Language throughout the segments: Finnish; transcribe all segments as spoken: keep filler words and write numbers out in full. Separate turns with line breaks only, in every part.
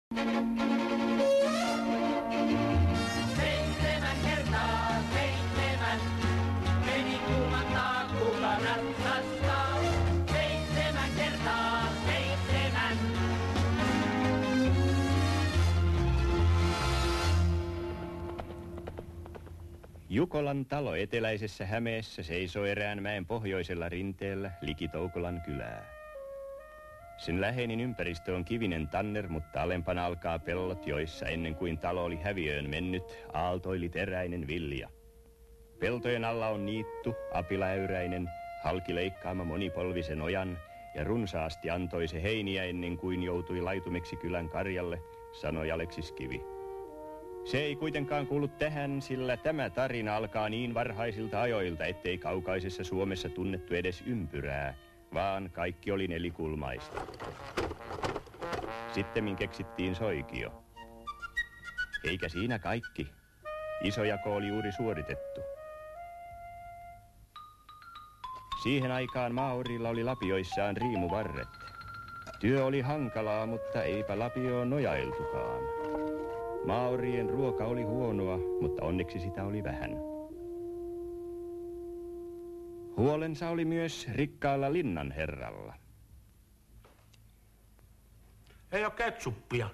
Seitsemän kertaa seitsemän, meni kulman taakkuka ratsastaa. Seitsemän kertaa seitsemän.
Jukolan talo eteläisessä Hämeessä seisoo erään mäen pohjoisella rinteellä liki Toukolan kylää. Sen läheinen ympäristö on kivinen tanner, mutta alempana alkaa pellot, joissa ennen kuin talo oli häviöön mennyt, aaltoili teräinen vilja. Peltojen alla on niitty, apilaäyräinen, halki leikkaama monipolvisen ojan ja runsaasti antoi se heiniä ennen kuin joutui laitumeksi kylän karjalle, sanoi Aleksis Kivi. Se ei kuitenkaan kuulu tähän, sillä tämä tarina alkaa niin varhaisilta ajoilta, ettei kaukaisessa Suomessa tunnettu edes ympyrää, vaan kaikki oli nelikulmaista. Sittemmin keksittiin soikio. Eikä siinä kaikki. Isojako oli juuri suoritettu. Siihen aikaan Maorilla oli lapioissaan riimuvarret. Työ oli hankalaa, mutta eipä lapioon nojailtukaan. Maorien ruoka oli huonoa, mutta onneksi sitä oli vähän. Huolensa oli myös rikkaalla linnanherralla.
Ei ole ketsuppia.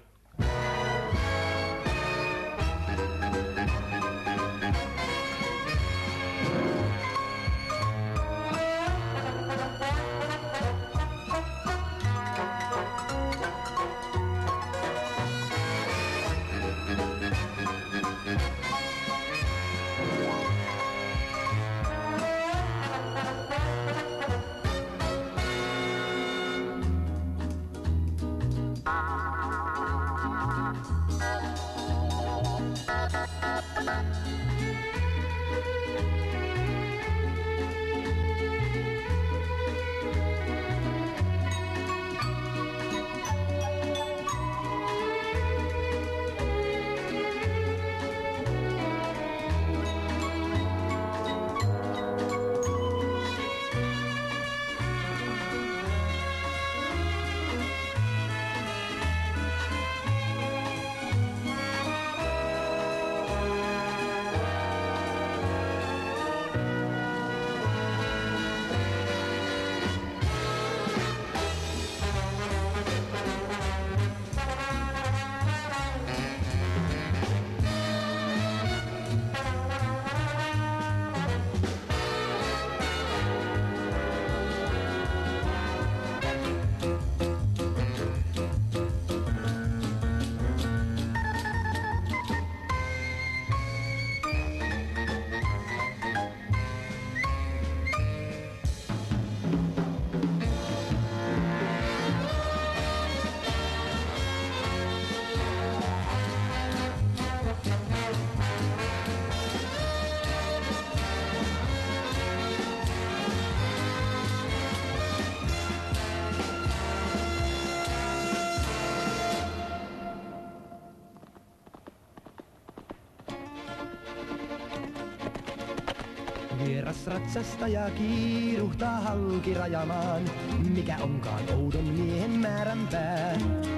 Vieras ratsastaja kiiruhtaa halki rajamaan, mikä onkaan oudon miehen määränpää.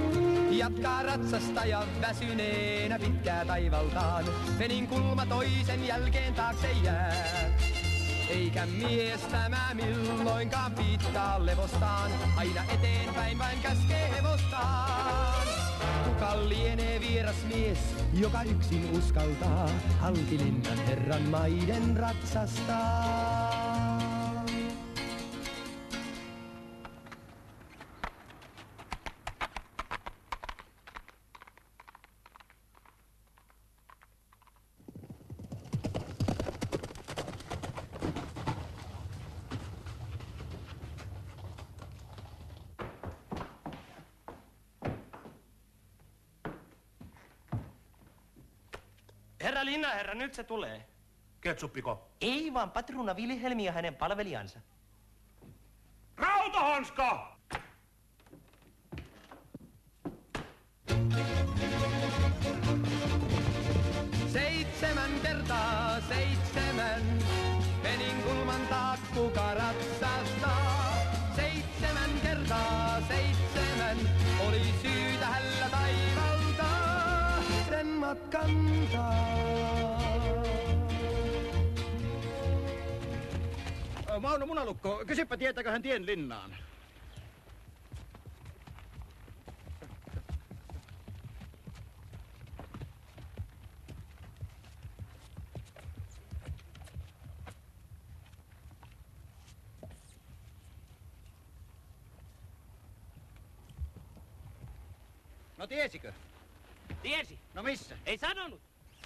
Jatkaa ratsastaja väsyneenä pitkää taivaltaan, Venin kulma toisen jälkeen taakse jää. Eikä mies tämä milloinkaan piittaa levostaan, aina eteenpäin vain käskee hevostaan. Kuka lienee vieras mies, joka yksin uskaltaa halki linnan herran maiden ratsastaa?
Herra Linnaherra, nyt se tulee.
Ketsuppiko?
Ei vaan patruuna Wilhelmi ja hänen palvelijansa.
Rautahanska!
Seitsemän kertaa seitsemän, Venin kulman taak kuka ratsastaa. Seitsemän kertaa seitsemän, oli syytä hällä taivalta. kantaa.
Mauno Munalukko, kysypä tietääkö hän tien linnaan? No tiesikö?
Tiesi.
No missä?
Ei sanonut.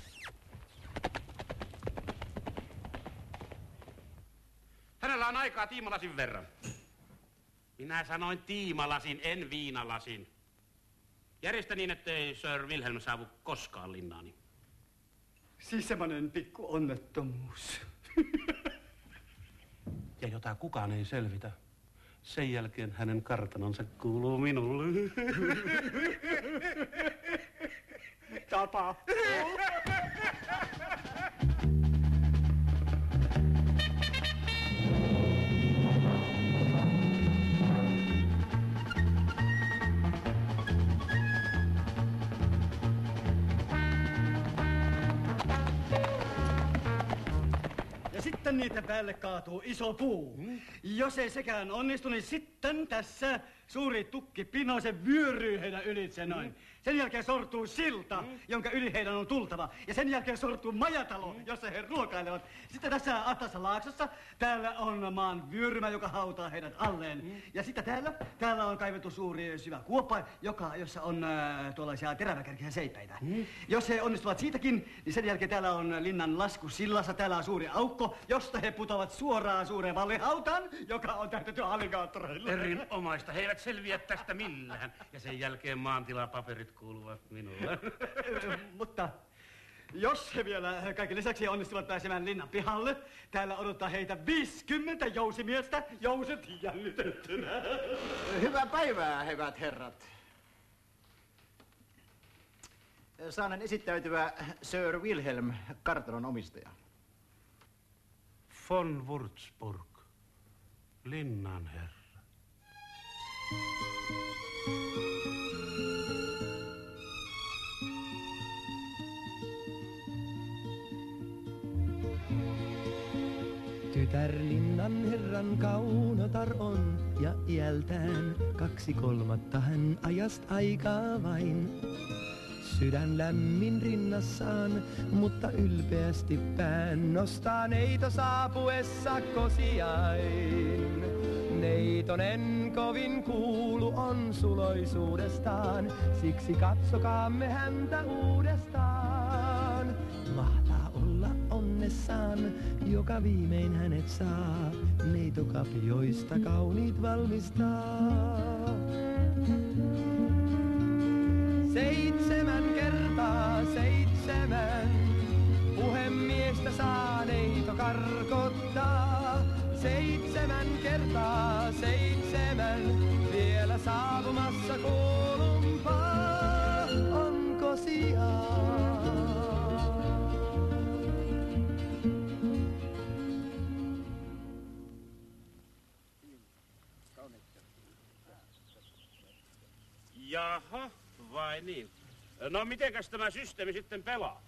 Hänellä on aikaa tiimalasin verran. Minä sanoin tiimalasin, en viinalasin. Järjestä niin, ettei Sir Wilhelm saavu koskaan linnaani.
Siis semmonen pikku onnettomuus.
Ja jota kukaan ei selvitä. Sen jälkeen hänen kartanonsa kuuluu minulle.
Tapa. Ja sitten niiden päälle kaatuu iso puu. Mm. Jos ei sekään onnistu, niin sitten tässä suuri tukki Pinosen vyöryy heidän ylitse noin. Mm. Sen jälkeen sortuu silta, mm. jonka yli heidän on tultava. Ja sen jälkeen sortuu majatalo, mm. jossa he ruokailevat. Sitten tässä Ahtassa laaksossa, täällä on maan vyörymä, joka hautaa heidät alleen. Mm. Ja sitten täällä, täällä on kaivettu suuri syvä kuoppa, joka, jossa on äh, tuollaisia teräväkärkiä seipäitä. Mm. Jos he onnistuvat siitäkin, niin sen jälkeen täällä on linnan lasku sillassa. Täällä on suuri aukko, josta he putoavat suoraan suureen vallihautaan, joka on täytetty alligaattoreilla.
Erinomaista. He eivät selviä tästä millään. Ja sen jälkeen maantilapaperit kuuluvat minulle.
Mutta jos he vielä kaiken lisäksi onnistuvat pääsemään linnan pihalle, täällä odottaa heitä viisikymmentä jousimiestä, jouset jännitettynä.
Hyvää päivää, hyvät herrat. Saanen esittäytyä Sir Wilhelm, kartanon omistaja.
Von Würzburg, linnan herra.
Tytär linnan herran kaunotar on, ja iältään kaksi kolmatta hän ajast aikaa vain. Sydän lämmin rinnassaan, mutta ylpeästi pään nostaa neito saapuessa kosiain. Neitonen kovin kuulu on suloisuudestaan, siksi katsokaamme häntä uudestaan. Mahtaa olla onnessaan, joka viimein hänet saa, neitokapioista kauniit valmistaa. Seitsemän kertaa seitsemän, puhemiestä saa neito karkottaa. Seitsemän kertaa seitsemän, vielä saapumassa kuulumpaa, onko sijaa?
Jaha, vai niin? No mitenkäs tämä systeemi sitten pelaa?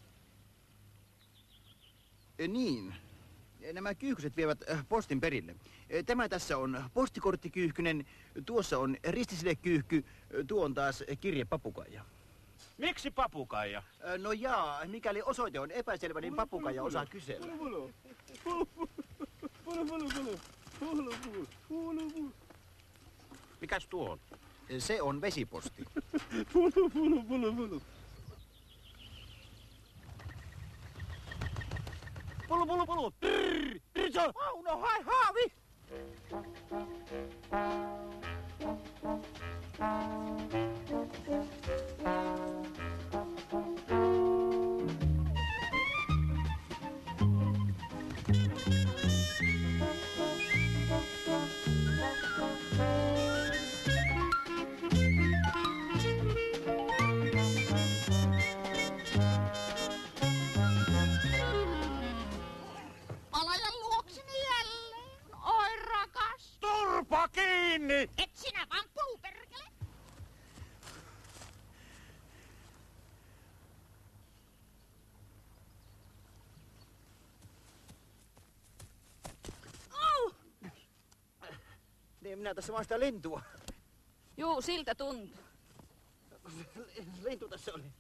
E, niin. Nämä kyyhkyset vievät postin perille. Tämä tässä on postikorttikyyhkynen, tuossa on ristisidekyyhky, tuo on taas kirjepapukaija.
Miksi papukaija?
No jaa, mikäli osoite on epäselvä, niin papukaija osaa kysellä.
Mikäs tuo on?
Se on vesiposti.
Pulu, pulu, pulu, pulu. Pulu, pulu, pulu. Trrr, trrr,
Mauno, hai haavi!
Turpa kiinni!
Et sinä vaan pulu, perkele!
Niin, minä tässä vaan sitä lintua.
Juu, siltä tuntuu.
Lintu tässä oli.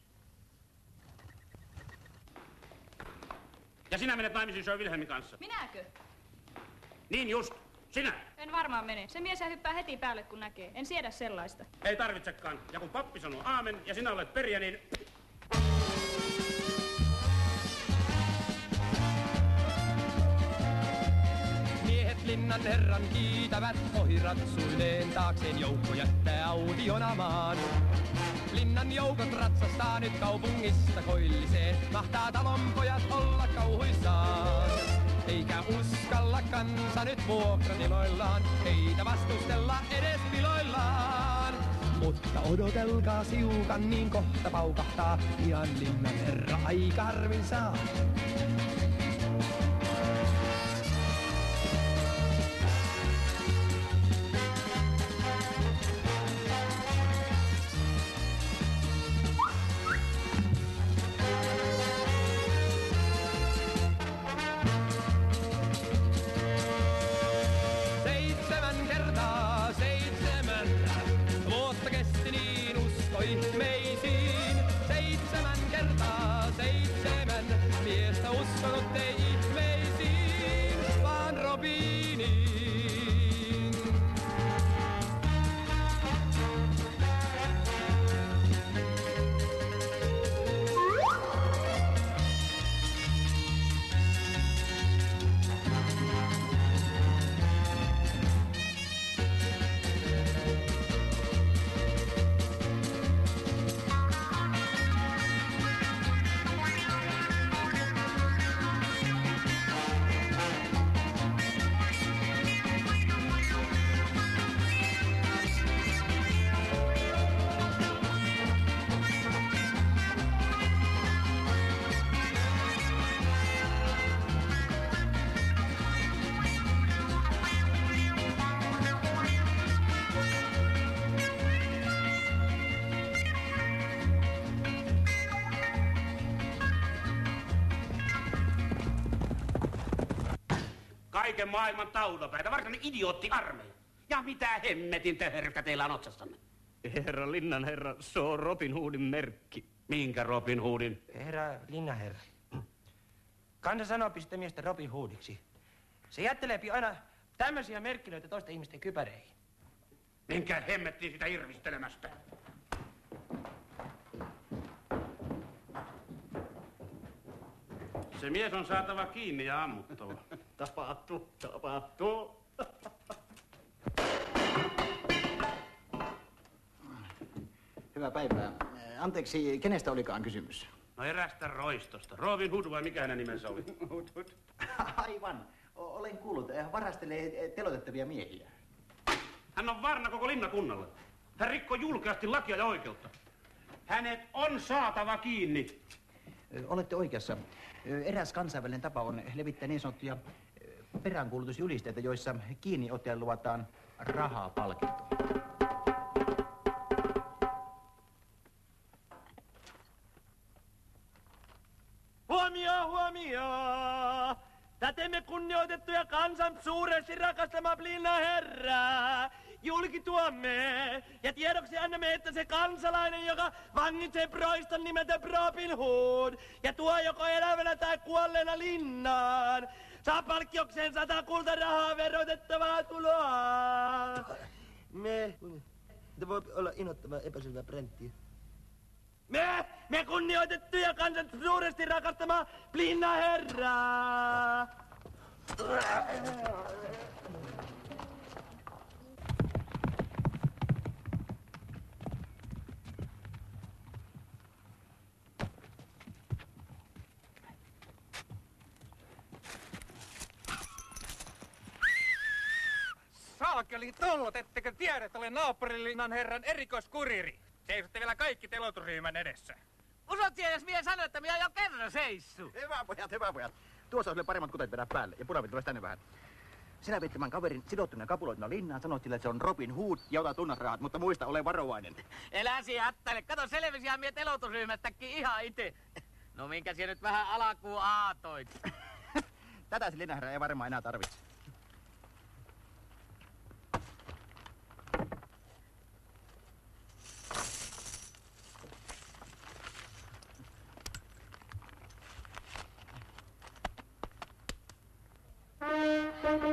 Ja sinä menet naimisiin Sir Wilhelmin kanssa.
Minäkö?
Niin just, sinä.
En varmaan mene. Se mies hyppää heti päälle, kun näkee. En siedä sellaista.
Ei tarvitsekaan. Ja kun pappi sanoo aamen ja sinä olet perijä, niin...
Miehet linnan herran kiitävät ohi ratsuilleen taakseen joukko jättää audionamaan. Linnan joukot ratsastaa nyt kaupungista koilliseen, mahtaa talonpojat olla kauhuissaan. Eikä uskalla kansa nyt vuokratiloillaan, heitä vastustella edes piloillaan. Mutta odotelkaa siukan, niin kohta paukahtaa, ihan linnan herra aika harvin saa. Ihmeisiin. Seitsemän kertaa seitsemän miestä uskonut ei ihmeisiin, vaan Robiniin.
Kaiken maailman taudopäitä, varsinainen idiootti armeija. Ja mitä hemmetin töherryttä teillä on otsassanne?
Herra linnan herra, se on Robin Hoodin merkki.
Minkä Robin Hoodin?
Herra linnanherra. Kansa sanoo sitä miestä Robin Hoodiksi. Se jätteleepi aina tämmöisiä merkkilöitä toisten ihmisten kypäreihin.
Minkä hemmettiin sitä irvistelemästä? Se mies on saatava kiinni ja ammuttava.
Tapahtuu, tapahtuu. Hyvää päivää. Anteeksi, kenestä olikaan kysymys?
No erästä roistosta. Robin Hood vai mikä hänen nimensä oli?
Hood, Hood. Aivan. O- olen kuullut. Varastelee telotettavia miehiä.
Hän on varna koko linnakunnalle. Hän rikkoi julkeasti lakia ja oikeutta. Hänet on saatava kiinni.
Olette oikeassa. Eräs kansainvälinen tapa on levittää niin sanottuja peräänkuulutusjulisteita, joissa kiinniottajalle luvataan rahaa palkintoa.
Huomio, huomio! Tätemme kunnioitettuja kansan suuresti rakastama linnan herra! Julkituomme ja tiedoksi annamme, että se kansalainen, joka vangitsee proiston nimeltä Robin Hood ja tuo joko elävänä tai kuolleena linnaan, saa palkkiokseen sata kultarahaa verotettavaa tuloa.
Me... Te voi olla innoittava epäselvä präntti.
Me, me kunnioitettuja kansan suuresti rakastama linnan herra!
Saakeli tollot, ettekö tiedä, että olen naapurilinnan herran erikoiskuriri. Seisotte vielä kaikki telotusryhmän edessä.
Usot siellä, jos minä sanoin, että minä jo kerran seissu.
Hyvä pojat, hyvä pojat. Tuossa on sille paremmat kutet vedä päälle ja punavit tulisi tänne vähän. Sinä veit tämän kaverin sidottuna kapuloituna linnaan, sanoit sille, että se on Robin Hood ja ota tunnasrahat, mutta muista, ole varovainen.
Elä sijattele. Kato, selvisiä mie telotusryhmästäkin ihan ite. No minkä siellä nyt vähän alkuun aatoit.
Tätä se linnanherra ei varmaan enää tarvitse.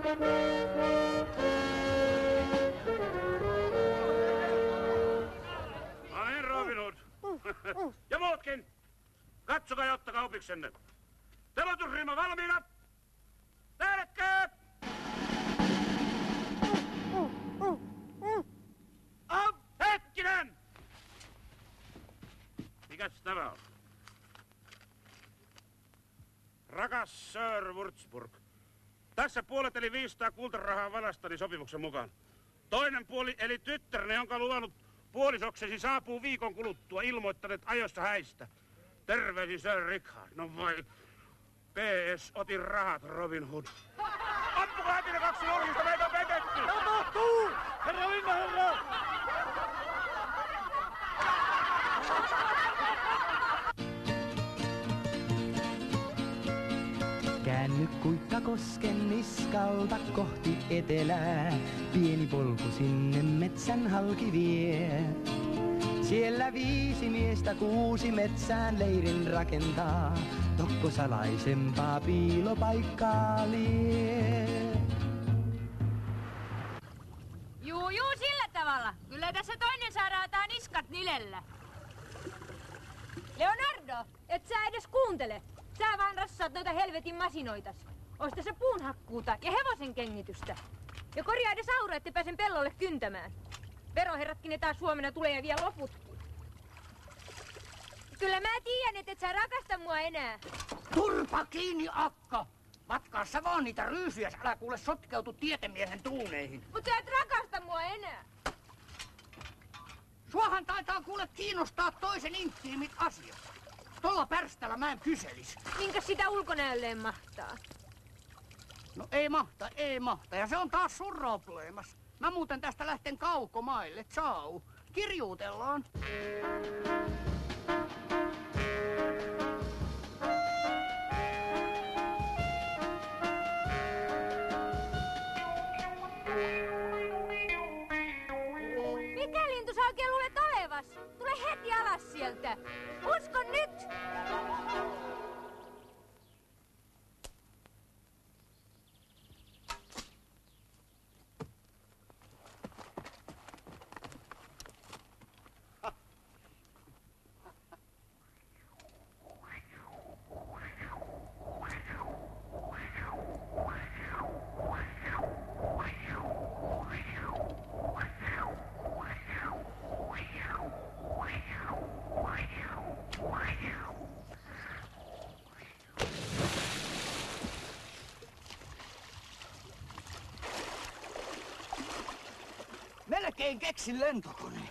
No niin, Robin Hood. Ja muutkin. Katsokaa ja ottakaa opiksenne. Teloitusryhmä valmiina. Lähdekää! Am, hetkinen! Mikäs tämä on? Rakas Sir Würzburg. Tässä puolet eli viisisataa kultarahaa valastani sopimuksen mukaan. Toinen puoli eli tyttärne, jonka luvannut puolisoksesi saapuu viikon kuluttua ilmoittaneet ajoissa häistä. Terveisin Sir Richard. No vai. P S Otin rahat, Robin Hood. Ampukaa heti ne kaksi nurkista, meitä on petetty!
Tapahtuu! Herra Linnaherra!
Käänny Kuikkakosken niskalta kohti etelää. Pieni polku sinne metsän halki vie. Siellä viisi miestä kuusi metsään leirin rakentaa. Tokko salaisempaa piilopaikkaa lie.
Juu, juu, sillä tavalla. Kyllä tässä toinen saadaan tää niskat nilellä. Leonardo, et sä edes kuuntele. Sä vaan rassaat noita helvetin masinoitas. Oista se puunhakkuuta ja hevosen kengitystä. Ja korjaa edes aura, ette pääsen pellolle kyntämään. Veroherratkin ne taas huomenna tulee ja vie loputkin. Kyllä mä tiedän, et et sä rakasta mua enää.
Turpa kiinni, akka! Matkaa sä vaan niitä ryysyjä, älä kuule sotkeutu tietemiehen tuuneihin.
Mut sä et rakasta mua enää.
Suohan taitaa kuule kiinnostaa toisen intiimit asiat. Tolla pärställä mä en kyselis.
Minkä sitä ulkonäölleen mahtaa?
No ei mahta, ei mahta. Ja se on taas sun probleemas. Mä muuten tästä lähten kaukomaille. Ciao. Kirjuutellaan.
Mikä lintu sä oikein luulet olevas? Tule heti alas sieltä. Usko nyt!
Melkein keksin lentokoneen.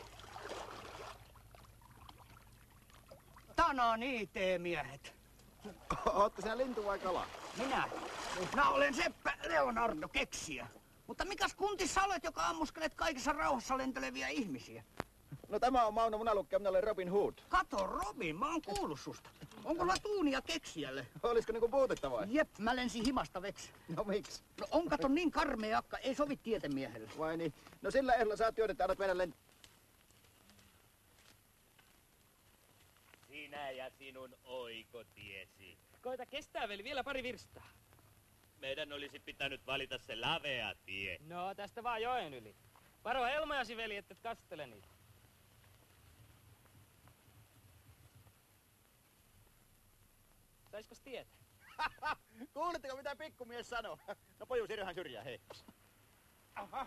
Tanaa niitee, miehet.
Ootko sinä lintu vai kala?
Minä? Mä olen Seppä Leonardo, keksijä. Mutta mikäs kuntis sä olet, joka ammuskelet kaikessa rauhassa lenteleviä ihmisiä?
No tämä on Mauno Munalukki ja minä olen Robin Hood.
Kato, Robin, mä oon kuullut susta. Onko sulla tuunia keksijälle?
Olisiko niinku puutetta vai?
Jep, mä lensin himasta veksi.
No miksi?
No on kato niin karmea akka, ei sovi tietemiehelle.
Vai niin? No sillä ehdolla saat työtä, että annat meidän lent...
Sinä ja sinun oikotiesi.
Koita kestää veli vielä pari virstaa.
Meidän olisi pitänyt valita se lavea tie.
No tästä vaan joen yli. Varo helmojasi veli, et et kastele niitä. Saiskos tietää?
Kuulitteko mitä pikkumies sanoo? No poju, siirryhän syrjään, hei. Aha.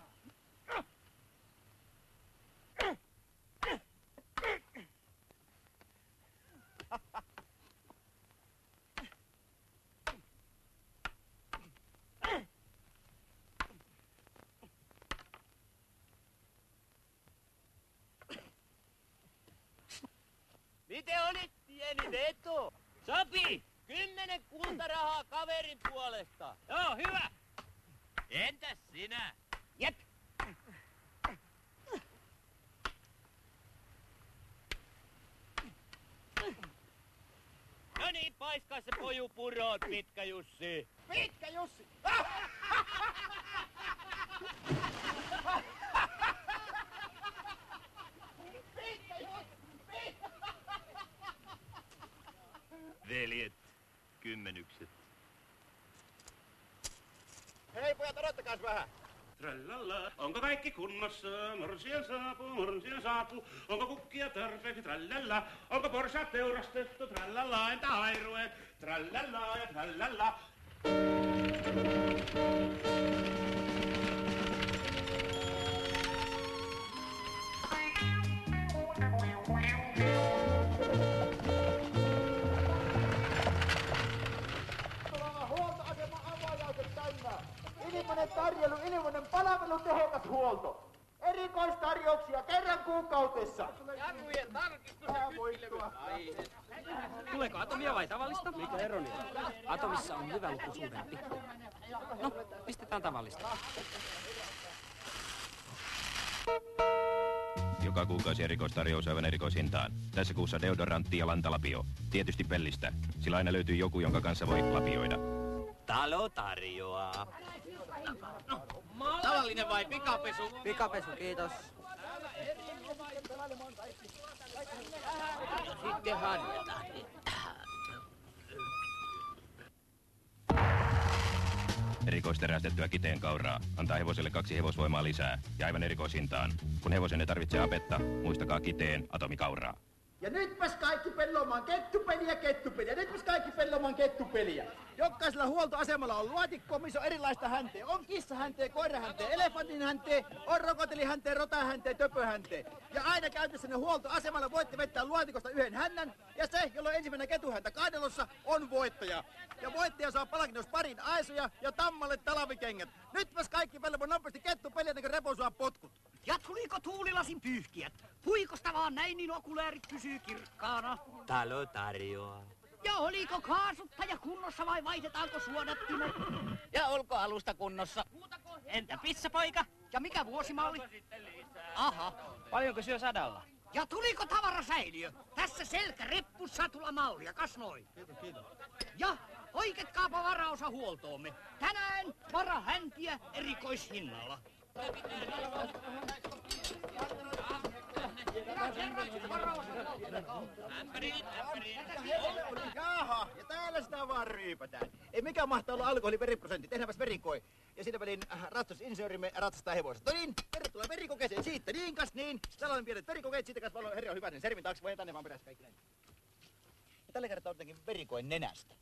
Miten oli tieni veto? Sopi! Kymmenen kultarahaa kaverin puolesta.
Joo, hyvä!
Entäs sinä?
Jep!
No niin, paiskaa se poju puroon, Pitkä Jussi.
Pitkä Jussi!
Veljet, kymmenykset.
Hei pojat, odottakaa! vähän.
Trallalla, onko kaikki kunnossa? Morsian saapuu, morsian saapuu. Onko kukkia tarpeeksi? Trallalla, onko porsaat teurastettu? Trallalla, entä airuet? Trallalla ja trallalla.
Huoltoasema avajaiset tänne. Ilmainen tarjoilu, ilmainen palvelu, tehokas huolto. Erikoistarjouksia kerran kuukaudessa.
Jarrujen tarkistus
ja
kyttilevät.
Tuleeko atomia vai tavallista? Mikä ero niillä? Atomissa on hyvä luku suurempi. No, pistetään tavallista.
Joka kuukausi erikoistarjous aivan erikoishintaan. Tässä kuussa deodorantti ja lantalapio. Tietysti pellistä, sillä aina löytyy joku, jonka kanssa voi lapioida.
Talo tarjoaa.
Tavallinen vai pikapesu?
Pikapesu, kiitos.
Sitten harjataan.
Erikoisterästettyä kiteen kauraa. Antaa hevoselle kaksi hevosvoimaa lisää. Ja aivan erikoishintaan. Kun hevosenne tarvitsee apetta, muistakaa kiteen atomikauraa.
Ja nytpäs kaikki pellomaan kettupeliä, kettupeliä. Nytpäs kaikki pellomaan kettupeliä. Jokaisella huoltoasemalla on luotikko, missä on erilaista hänteä. On kissahänteä, koirahänteä, elefantin hänteä, on rokotelihänteä, rotahänteä, töpöhänteä. Ja aina käytössänne huoltoasemalla voitte vettää luotikosta yhden hännän. Ja se, jolla on ensimmäinen ketuhäntä kaadelossa, on voittaja. Ja voittaja saa palkinnossa parin aisuja ja tammalle talvikengät. Nytpäs kaikki pellomaan nopeasti kettupeliä, niin kuin repo saa potkut.
Ja tuliko tuulilasin pyyhkijät? Puikosta vaan näin, niin okuläärit pysyy kirkkaana.
Talo tarjoaa.
Ja oliko kaasuttaja kunnossa vai vaihdetaanko suodattimet?
Ja olko alusta kunnossa?
Entä pissapoika? Ja mikä vuosimalli? Aha.
Paljonko syö sadalla?
Ja tuliko tavarasäiliö? Tässä selkäreppussatulla mallia, kas noin.
Kiitos, kiitos.
Ja oikeetkaapa varaosa huoltoomme. Tänään varahäntiä erikoishinnalla.
Jaha, ja täällä sitä vaan ryypätään. Ei mikään mahtaa olla alkoholiveriprosentti, tehdäänpäs verikoi. Ja siinä välin äh, ratsasinsinöörimme ratsastaa hevoset. No niin, tervetuloa verikokeeseen siitä, niin kas niin. Tällainen pienet verikokeet, siitä kas valo, herra on hyvä, niin servin taakse voi tänne vaan perässä kaikki näin. Ja tällä kertaa otankin verikoin nenästä.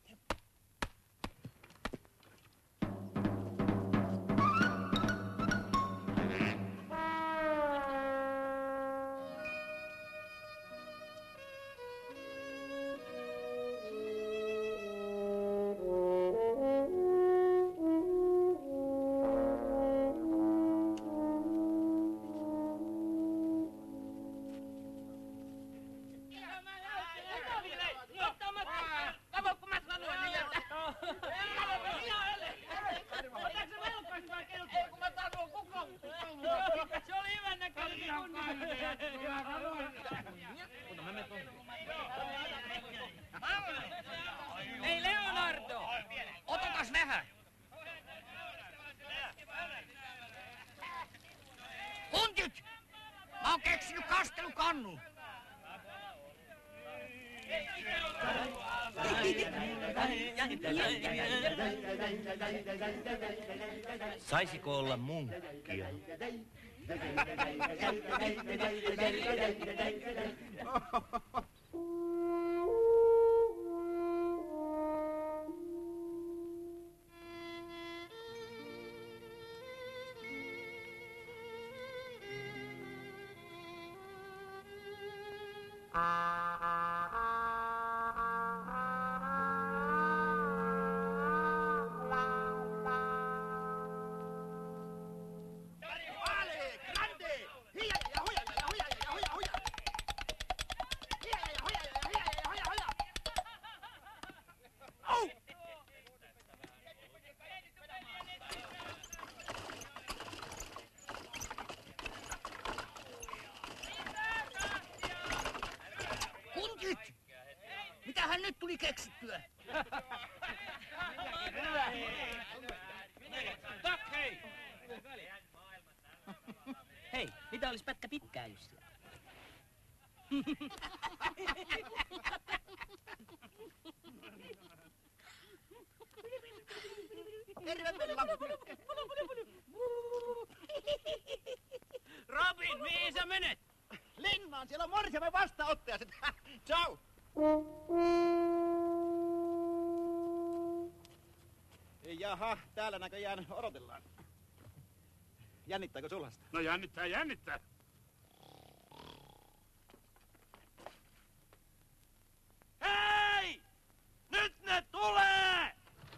Ei Leonardo! Otakas vähän!
Kuntit! Mä oon keksinyt kastelukannun.
Saisiko olla munkkia?
Kuntit! Mitähän nyt tuli keksittyä?
hei! Hei, mitä olisi pätkä pitkäilystä?
Terve Pella! Siellä on morsiamen vastaanottaja. Ciao. Jaha, täällä näköjään odotellaan. Jännittääkö sulhasta?
No jännittää, jännittää.
Hei! Nyt ne tulee!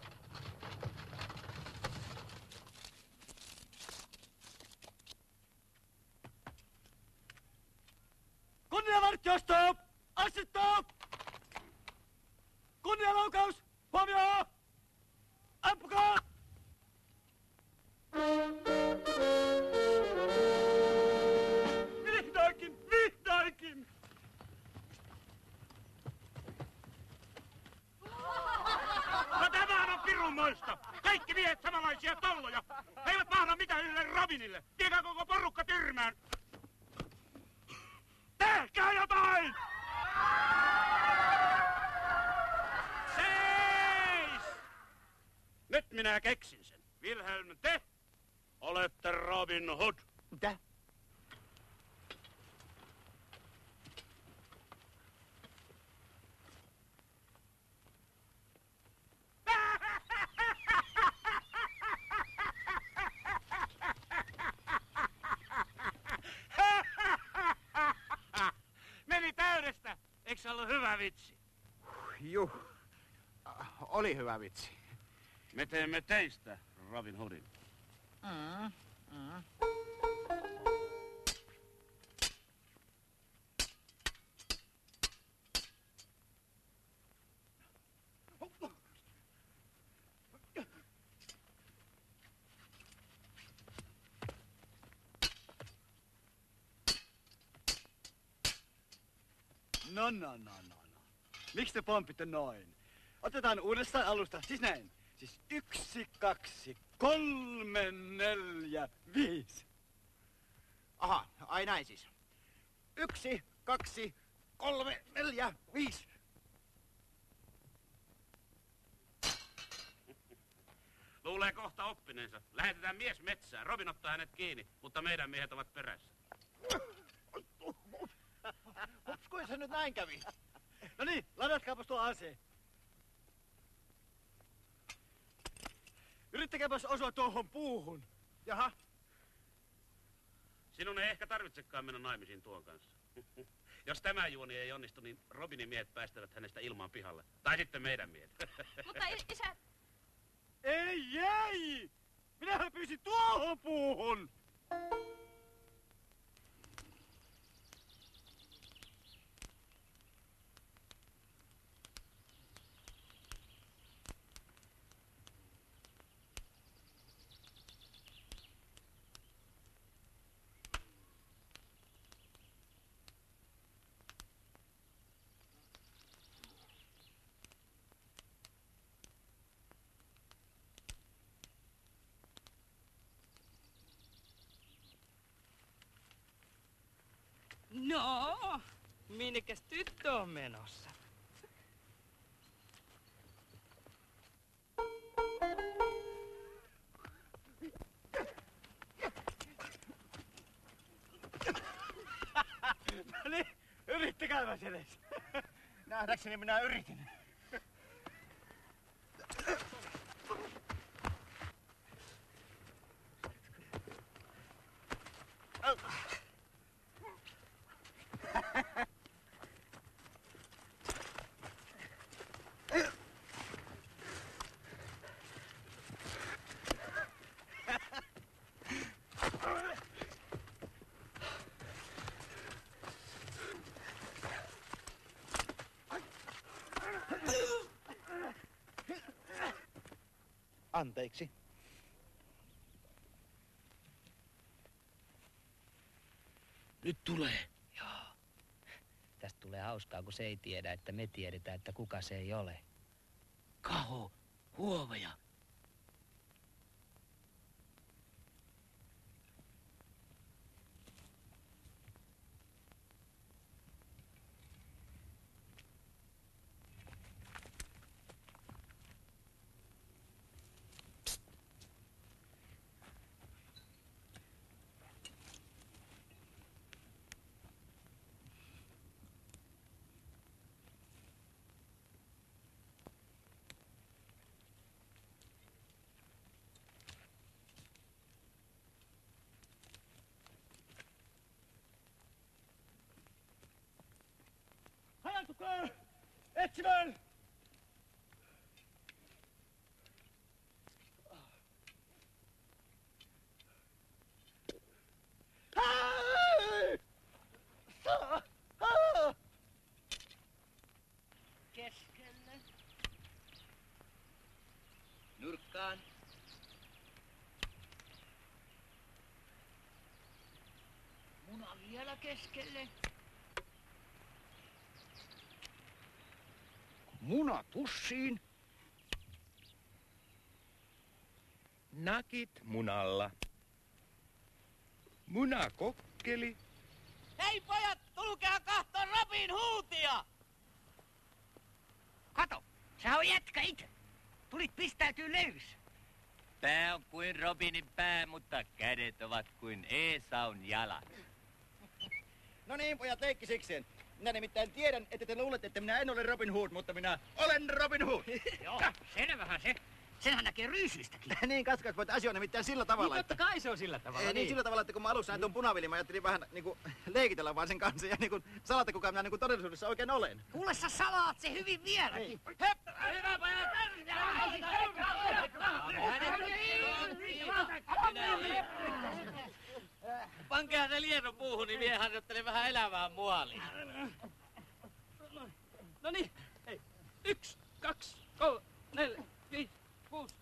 Kunniavartiosto! Assitto! Kunnialaukaus! Huomio! Ampukaa! Vihdoinkin! Vihdoinkin!
No tämähän on pirunmoista! Kaikki miehet samanlaisia tolloja! He eivät mahda mitään yhdelle Robinille! Viekää koko porukka tyrmään! Tehkää jotain! Seis! Nyt minä keksin sen. Wilhelm, te olette Robin Hood.
Mitä?
Meni täydestä! Eikö se ollut hyvä vitsi?
Juh, oli hyvä vitsi.
Me teemme teistä Robin Hoodin.
Mm, mm.
No, no, no, no, no. Miksi te pompitte noin? Otetaan uudestaan alusta. Siis näin. Siis yksi, kaksi, kolme, neljä, viisi.
Aha, ai näin siis. Yksi, kaksi, kolme, neljä, viisi.
Luulee kohta oppineensa. Lähetetään mies metsään. Robin ottaa hänet kiinni, mutta meidän miehet ovat perässä.
Hups, kuin se nyt näin kävi?
No niin, ladatkaapas tuo ase. Yrittäkääpäs osua tuohon puuhun.
Jaha.
Sinun ei ehkä tarvitsekaan mennä naimisiin tuon kanssa. Jos tämä juoni ei onnistu, niin Robinin miehet päästävät hänestä ilmaan pihalle. Tai sitten meidän miehet.
Mutta isä...
Ei, ei! Minähän pyysin tuohon puuhun!
No, minnekäs tyttö on menossa?
No niin, yrittäkääpäs edes.
Nähdäkseni minä yritin. Anteeksi.
Nyt tulee. Joo. Tästä tulee hauskaa, kun se ei tiedä, että me tiedetään, että kuka se ei ole. Kaho, huovaja.
Muna keskelle.
Muna pussiin.
Nakit munalla. Muna kokkeli.
Hei pojat, tulkaa kahtoon Robin Hoodia!
Kato, sä on jätkä itse. Tulit pistäytyy löys.
Pää on kuin Robinin pää, mutta kädet ovat kuin Eesaun jalat.
No niin, pojat, leikki sikseen. Minä nimittäin tiedän, että te luulette, että minä en ole Robin Hood, mutta minä olen Robin Hood.
Joo, selvähän se. Senhän näkee ryysyistäkin.
Niin, katsokaa, että asia on nimittäin sillä tavalla,
Niin,
että...
totta kai se on sillä tavalla.
Ei, niin. niin, sillä tavalla, että kun mä alussa näin tuon punavilin, mä ajattelin vähän niinku leikitellä vaan sen kanssa ja niinku salata, kuka minä niinku todellisuudessa oikein olen.
Kuule, sä salaat se hyvin vieläkin.
Niin.
Hep! Hyvä pojat! Pankehan se liedon puuhun, niin vie harjoittele vähän elävää muolia.
No niin, hei. Yksi, kaksi, kolme, neljä, viisi, kuusi.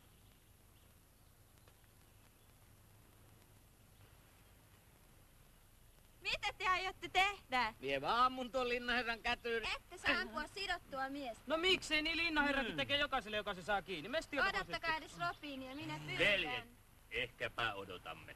Mitä te aiotte tehdä?
Vie vaan ammun tuon linnanherran kätyyn.
Ette saa ampua sidottua miestä.
No miksei, niin linnanherrakin tekee jokaiselle, joka se saa kiinni. Mesti
Odottakaa edes Robinia, minä pyydän.
Veljet, ehkäpä odotamme.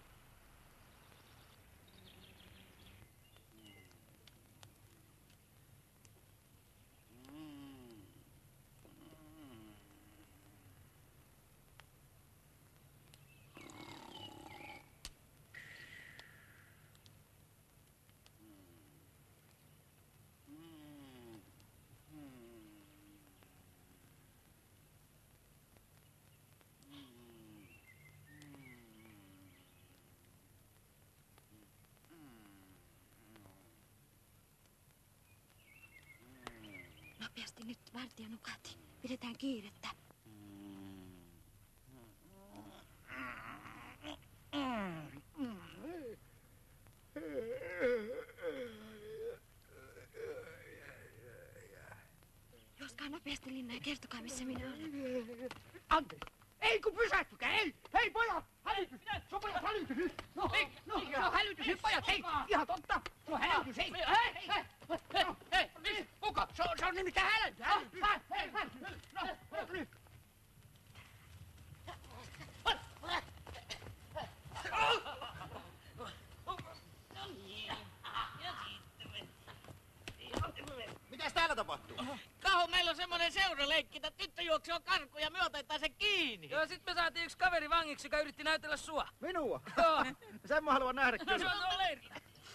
Nopeasti nyt vartija nukahti. Pidetään kiirettä. Juoskaa nopeasti Linna ja kertokaa missä minä olen.
Anteeksi. Ei kun pysähtykää, ei! Hei pojat! Hälytys! Se on pojat hälytys nyt! No, no, se on hälytys nyt pojat, hei! Ihan totta! Se on hälytys, hei! Hei, hei! Hei, hei, hei! Kuka? Se on, se on nimittäin hälytys! Hei, hei, hei! No, nyt!
Mitäs täällä tapahtuu?
Kaho, meillä on semmonen seuraleikki, että tyttö juoksee karkuun ja me otetaan se kiinni.
Joo, sit me saatiin yksi kaveri vangiksi, joka yritti näytellä sua.
Minua?
Joo.
Sen mä haluan nähdä
No
kyllä.
se on tuolla leirillä.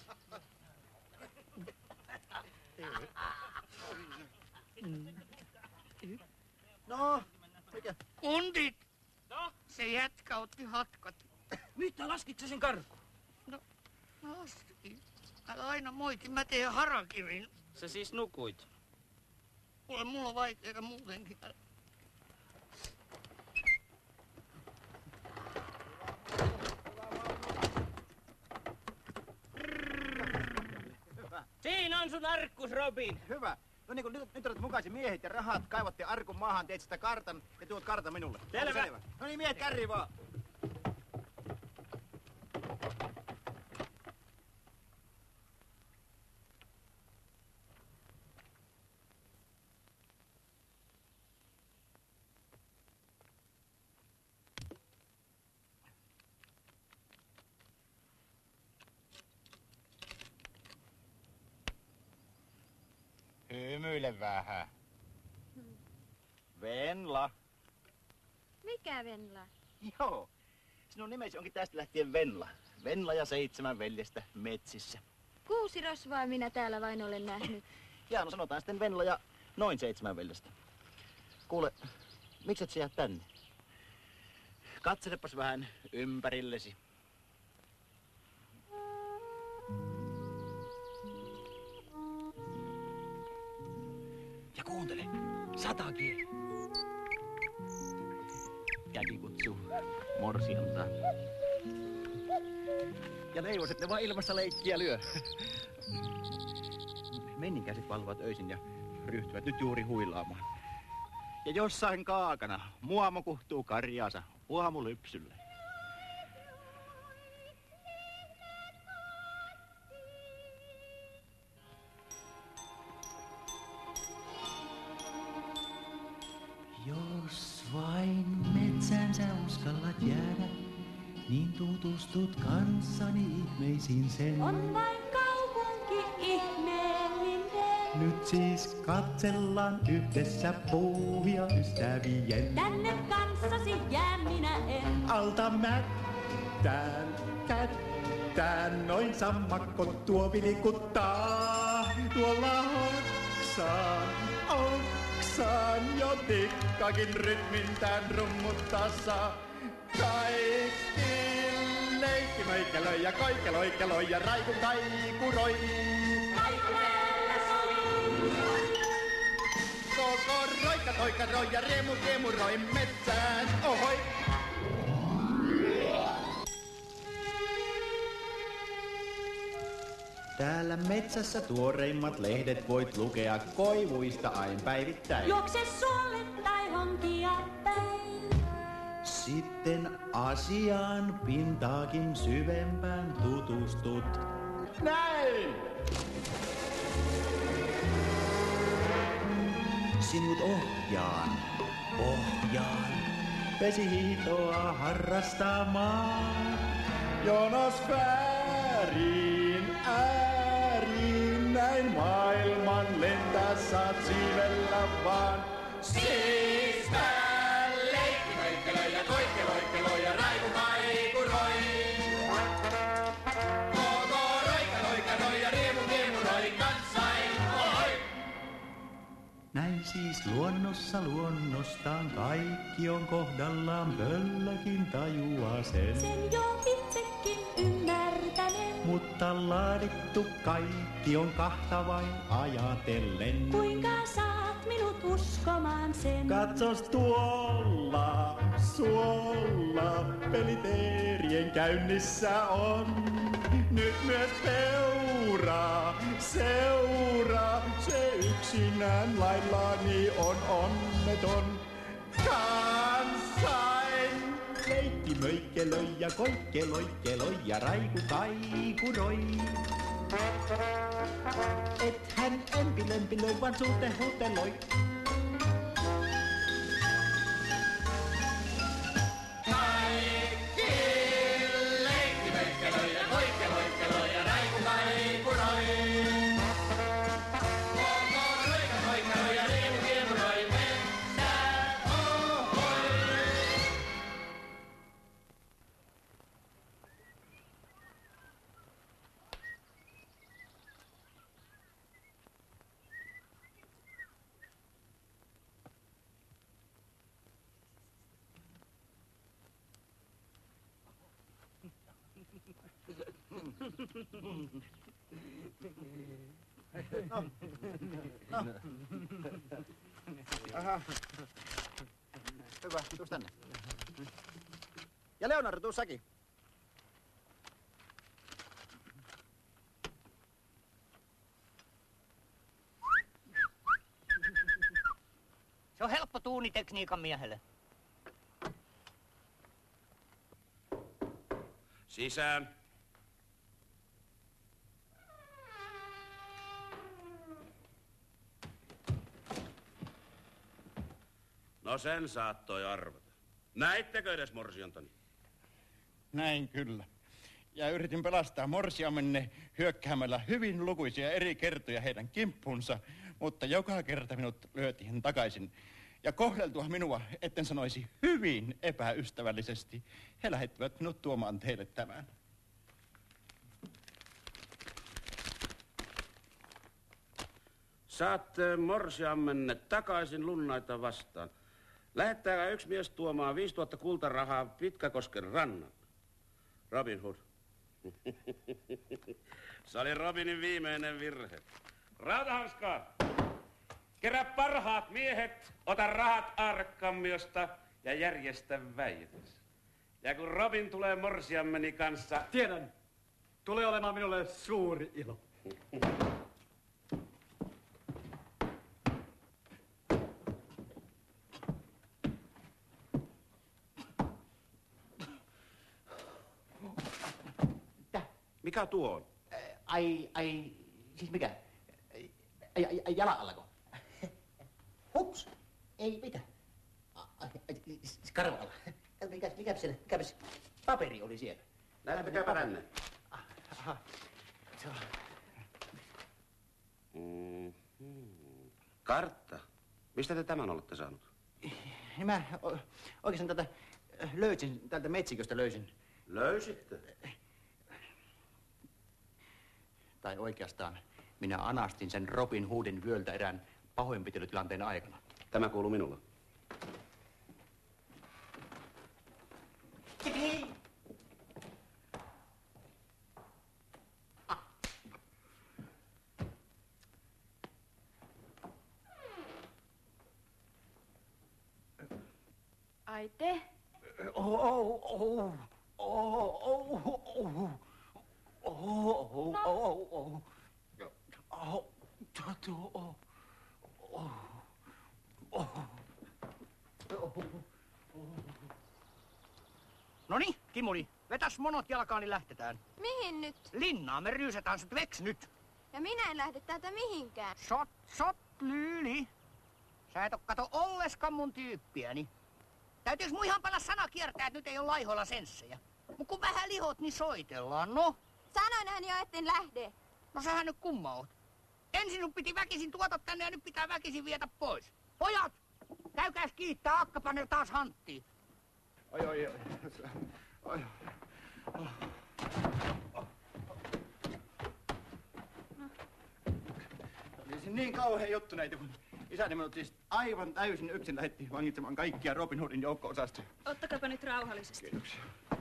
No, mikä?
Kundit!
No?
Se jätkä otti hatkat.
Mitä, laskitko sen karkuun?
No, laskin. Älä aina moiti, mä teen harakirin.
Sä siis nukuit.
Kuule, mulla on vaikeeta muutenkin.
Hyvä.
Siinä on sun arkkus, Robin.
Hyvä. No niin kun nyt, nyt olet mukaisin miehet ja rahat, kaivatte arkun maahan, teet sitä kartan ja tuot kartan minulle.
Selvä.
Onko selvä? No niin miehet, kärri vaan.
Hymyile vähän.
Venla.
Mikä Venla?
Joo. Sinun nimesi onkin tästä lähtien Venla. Venla ja seitsemän veljestä metsissä.
Kuusi rosvaa minä täällä vain olen nähnyt.
Ja no sanotaan sitten Venla ja noin seitsemän veljestä. Kuule, mikset sä jäät tänne? Katselepas vähän ympärillesi.
Ja kuuntele, sata kieli.
Käki kutsuu morsiamta. Ja neuvoset ne vaan ilmassa leikkiä lyö. Menninkäiset valvovat öisin ja ryhtyvät nyt juuri huilaamaan. Ja jossain kaakana muamo kuhtuu karjaansa aamulypsylle.
vain metsään sä uskallat jäädä, niin tutustut kanssani ihmeisiin sen.
On vain kaupunki ihmeellinen.
Nyt siis katsellaan yhdessä puuhia ystävien.
Tänne kanssasi jään minä en.
Alta mättään, kättään, noin sammakko tuo vilikuttaa. Tuolla hoksaan, oksaan, jo tikkakin rytmintään rummuttaa saa. Kaikki leikkimöikelöi ja koikeloikeloi ja raiku kaikuroi. Koko roikka toikka roi ja riemu riemu roi metsään, ohoi. Täällä metsässä tuoreimmat lehdet voit lukea koivuista aina päivittäin.
Juokse suolle tai honkia päin.
Sitten asiaan pintaakin syvempään tutustut. Näin! Sinut ohjaan, ohjaan, vesihiihtoa harrastamaan. Jonosfääriin, ääriin, näin maailman lentää saat siivellä vaan. Siistään leikkimöikkelöi ja koikkeloikkeloi ja raiku kaikuroi. Koko roikka loikkaroi ja riemu riemuroi kanssain, oi! Näin siis luonnossa luonnostaan kaikki on kohdallaan, pölläkin tajuaa sen.
Sen jo itsekin ymmärtänen.
Mutta laadittu kaikki on kahta vain ajatellen.
Kuinka saat minut uskomaan sen?
Katsos tuolla, suolla, peliteerien käynnissä on. Nyt myös peuraa, seuraa, se yksinään laillani on onneton. Kansain leikki möikkelöi ja koikkeloikkeloi ja raiku kaikuroi. Et hän empilempilöi, vaan suute huteloi.
Kaikki leikki möikkelöi ja koikkeloikkeloi ja raiku kaikuroi. Koko roikka koikkeloi ja riemu riemuroi metsään, ohoi.
No. No. Aha. Hyvä, tuus tänne. Ja Leonardo, tuu säkin.
Se on helppo tuunitekniikan miehelle.
Sisään. No sen saattoi arvata. Näittekö edes morsiantani?
Näin kyllä. Ja yritin pelastaa morsiamenne hyökkäämällä hyvin lukuisia eri kertoja heidän kimppuunsa, mutta joka kerta minut lyötiin takaisin. Ja kohdeltua minua, etten sanoisi hyvin epäystävällisesti, he lähettivät minut tuomaan teille tämän.
Saatte morsiammenne takaisin lunnaita vastaan. Lähettääkää yksi mies tuomaan viisituhatta kultarahaa Pitkäkosken rannan. Robin Hood. Se oli Robinin viimeinen virhe. Rautahanskaa! Kerää parhaat miehet, ota rahat Aarrekammiosta ja järjestä väitös. Ja kun Robin tulee morsiammeni kanssa...
Tiedän. Tulee olemaan minulle suuri ilo.
Mikä tuo on?
Ai, ai, siis mikä? Ai, ai, ai jalan allako? Hups, ei mitään.
Karvala. Mikäs, mikäs siellä, mikäs paperi oli siellä?
Näyttäkääpä tänne.
Aha. Se on.
Mm-hmm. Kartta. Mistä te tämän olette saanut?
Niin mä o- oikeastaan tätä löysin, tältä metsiköstä löysin.
Löysitte?
Tai oikeastaan minä anastin sen Robin Hoodin vyöltä erään pahoinpitelytilanteen aikana.
Tämä kuuluu minulle.
Ai te?
Oh, oh, oh, oh, oh, oh, oh, oh, oh, oh, oh, Tatu, oh, oh, oh, Noniin, Kimuli, vetäs monot jalkaan, niin lähtetään.
Mihin nyt?
Linnaan me ryysätään sut veks nyt.
Ja minä en lähde täältä mihinkään.
Sot, sot, lyyli. Sä et oo kato olleskaan mun tyyppiäni. Täytyis mun ihan panna sana kiertää, että nyt ei oo laihoilla senssejä. Mut kun vähän lihot, niin soitellaan, no.
Sanoinhan jo, etten lähde.
No sähän nyt kumma oot. Ensin sun piti väkisin tuota tänne ja nyt pitää väkisin vietä pois. Pojat, käykääs kiittää, akka panee taas hanttiin. Oi, oi, oi. Oi. Oli niin kauhea juttu näitä, kun isäni minut siis aivan täysin yksin lähetti vangitsemaan kaikkia Robin Hoodin joukko-osastoja.
Ottakaapa nyt rauhallisesti.
Kiitoksia.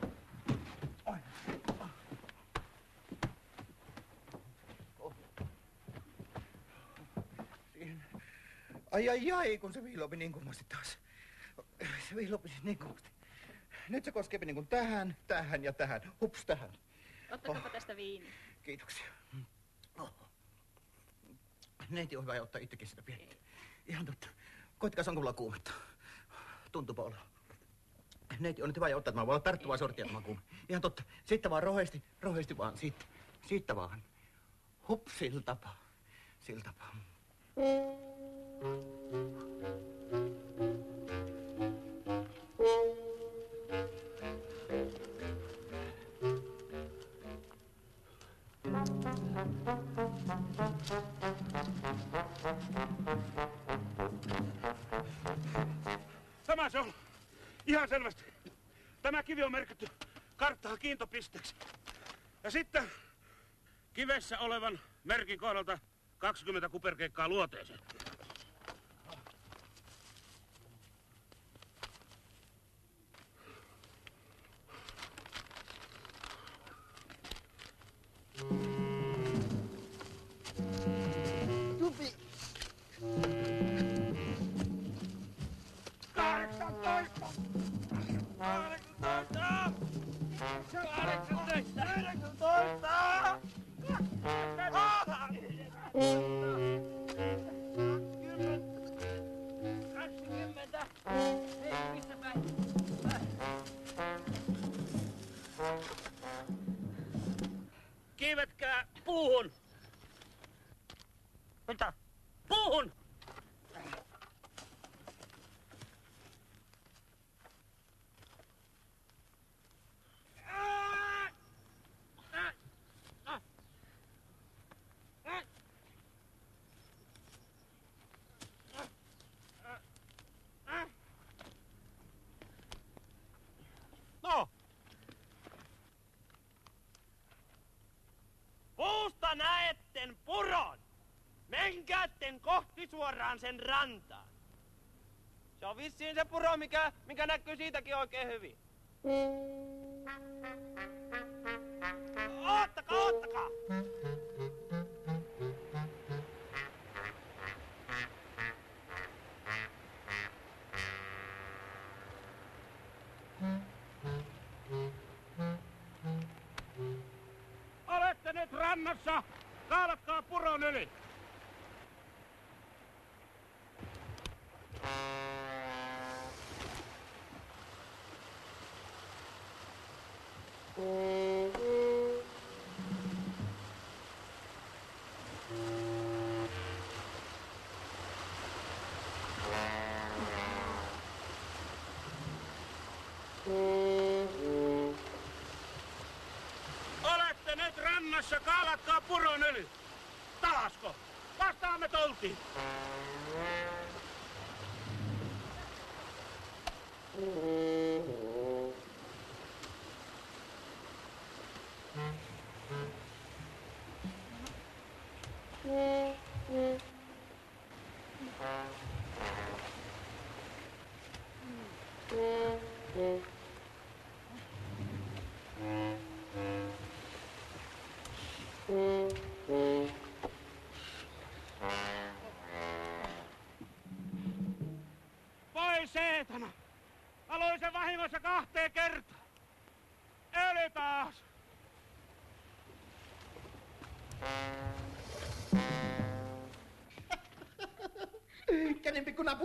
Ai ai ai, kun se vihlopi niin kummasti taas. Se vihlopi niin kummasti. Nyt se koskee niin kuin tähän, tähän ja tähän. Hups, tähän.
Ottakaapa oh. tästä viini.
Kiitoksia. Oh. Neiti on hyvä ottaa itsekin sitä pientä. Ihan totta. Koittakaa sankulla kuumetta. Tuntuupa olla. Neiti on nyt hyvä ja ottaa, että mä voin olla tarttuvaa sortia tämä kuume. Ihan totta. Sitten vaan rohesti, rohesti vaan. Siitä, siitä vaan. Hups, sillä tapaa. Sillä tapaa.
Tämä se on. Ihan selvästi. Tämä kivi on merkitty karttaan kiintopisteeksi. Ja sitten kivessä olevan merkin kohdalta kaksikymmentä kuperkeikkaa luoteeseen.
Tupi.
kahdeksantoista! kahdeksantoista! kahdeksantoista! yhdeksäntoista! kaksikymmentä! Ei, missä päin?
Kiivetkää puuhun!
Mitä?
Puuhun!
No! Puusta näetten puron. Menkäätten kohti suoraan sen rantaan. Se on vissiin se puro, mikä, mikä näkyy siitäkin oikein hyvin. Oottakaa, oottakaa!
Olette nyt rannassa! Kaalatkaa puron yli! Tyssö, kaalatkaa puron yli. Talasko? Vastaamme toltiin. Voi seetana! Aloin sen vahingossa kahteen kertaan. Eli taas!
Käden pikku napu.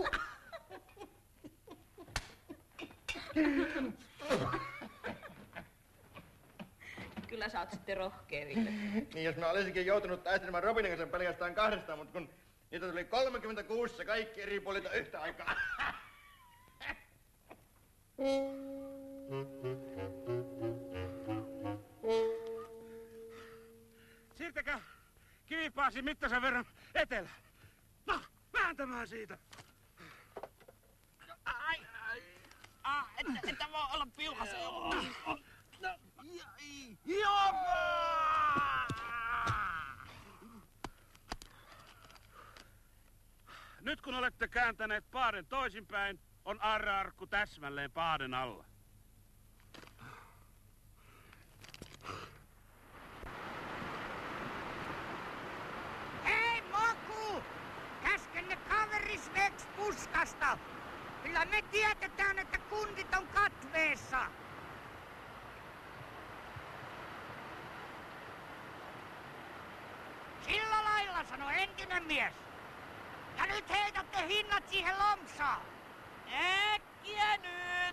Kyllä sä oot sitten rohkea, Ville.
Niin jos mä olisinkin joutunut taistelemaan Robinin kanssa pelkästään kahdestaan, mutta kun niitä tuli kolmekymmentäkuusi kaikki eri puolilta yhtä aikaa.
Siirtäkää kivipaasi mittaisen verran etelään. No, vääntämään siitä.
Ai, ai. Ah, että, että voi olla piukas. No, joo.
Nyt kun olette kääntäneet paaden toisinpäin, on aarrearkku täsmälleen paaden alla.
Hei, Moku! Käskenne kaveris veks puskasta! Kyllä me tiedetään, että kundit on katveessa! Sillä lailla sanoi entinen mies. Ja nyt heitätte hinnat siihen lompsaan. Äkkiä nyt!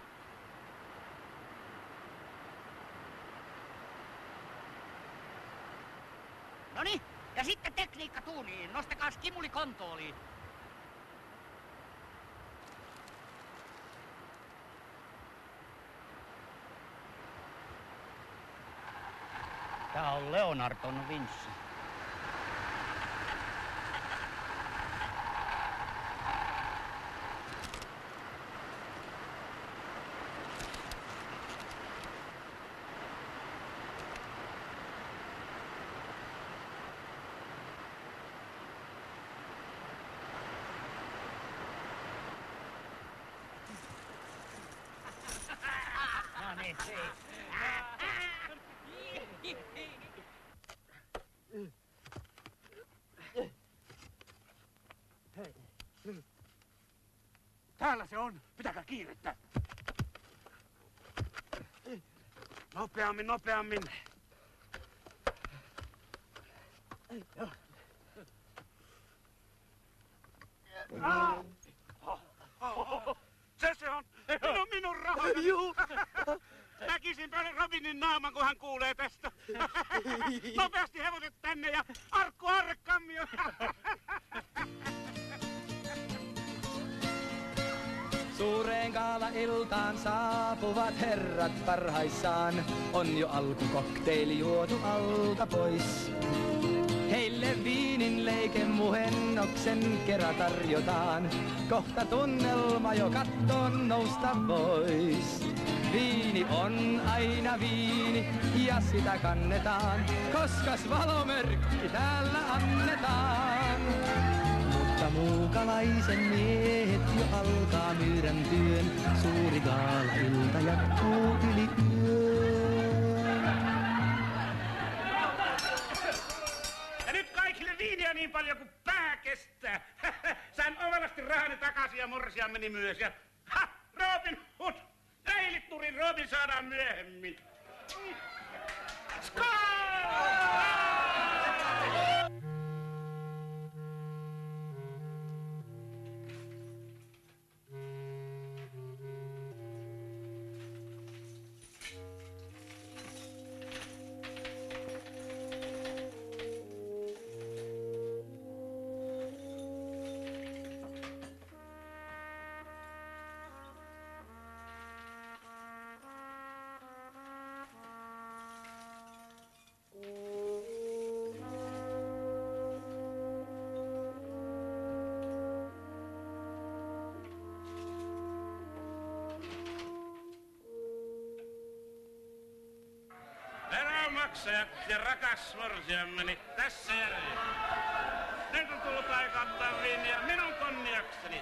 Noniin, ja sitten tekniikka tuuniin. Nostakaa skimuli kontooliin.
Tää on Leonardon Vinssi.
No niin,
Täällä se on. Pitäkää kiirettä. Nopeammin, nopeammin. Ah! Se se on. Minun, minun rahani.
Juu.
Näkisinpä Robinin naaman, kun hän kuulee tästä. Nopeasti hevoset tänne ja arkku arrekammio.
Suureen gaala-iltaan saapuvat herrat parhaissaan. On jo alkukokteili juotu alta pois. Heille viinin leike muhennoksen kerran tarjotaan. Kohta tunnelma jo kattoon nousta vois. Viini on aina viini ja sitä kannetaan, koskas valomerkki täällä annetaan. Mutta muukalaisen miehet jo alkaa myyrän työn, suuri gaala-ilta jatkuu yli yön.
Ja nyt kaikille viiniä niin paljon kuin pää kestää. Sain ovelasti rahani takaisin ja morsia meni myös. Ja ha, Robin Hood! Eilitturin Robin saadaan myöhemmin. Skål! maksajat ja rakas morsiammeni tässä järjellä. Nyt on tullut aika ottaa viiniä minun konniakseni.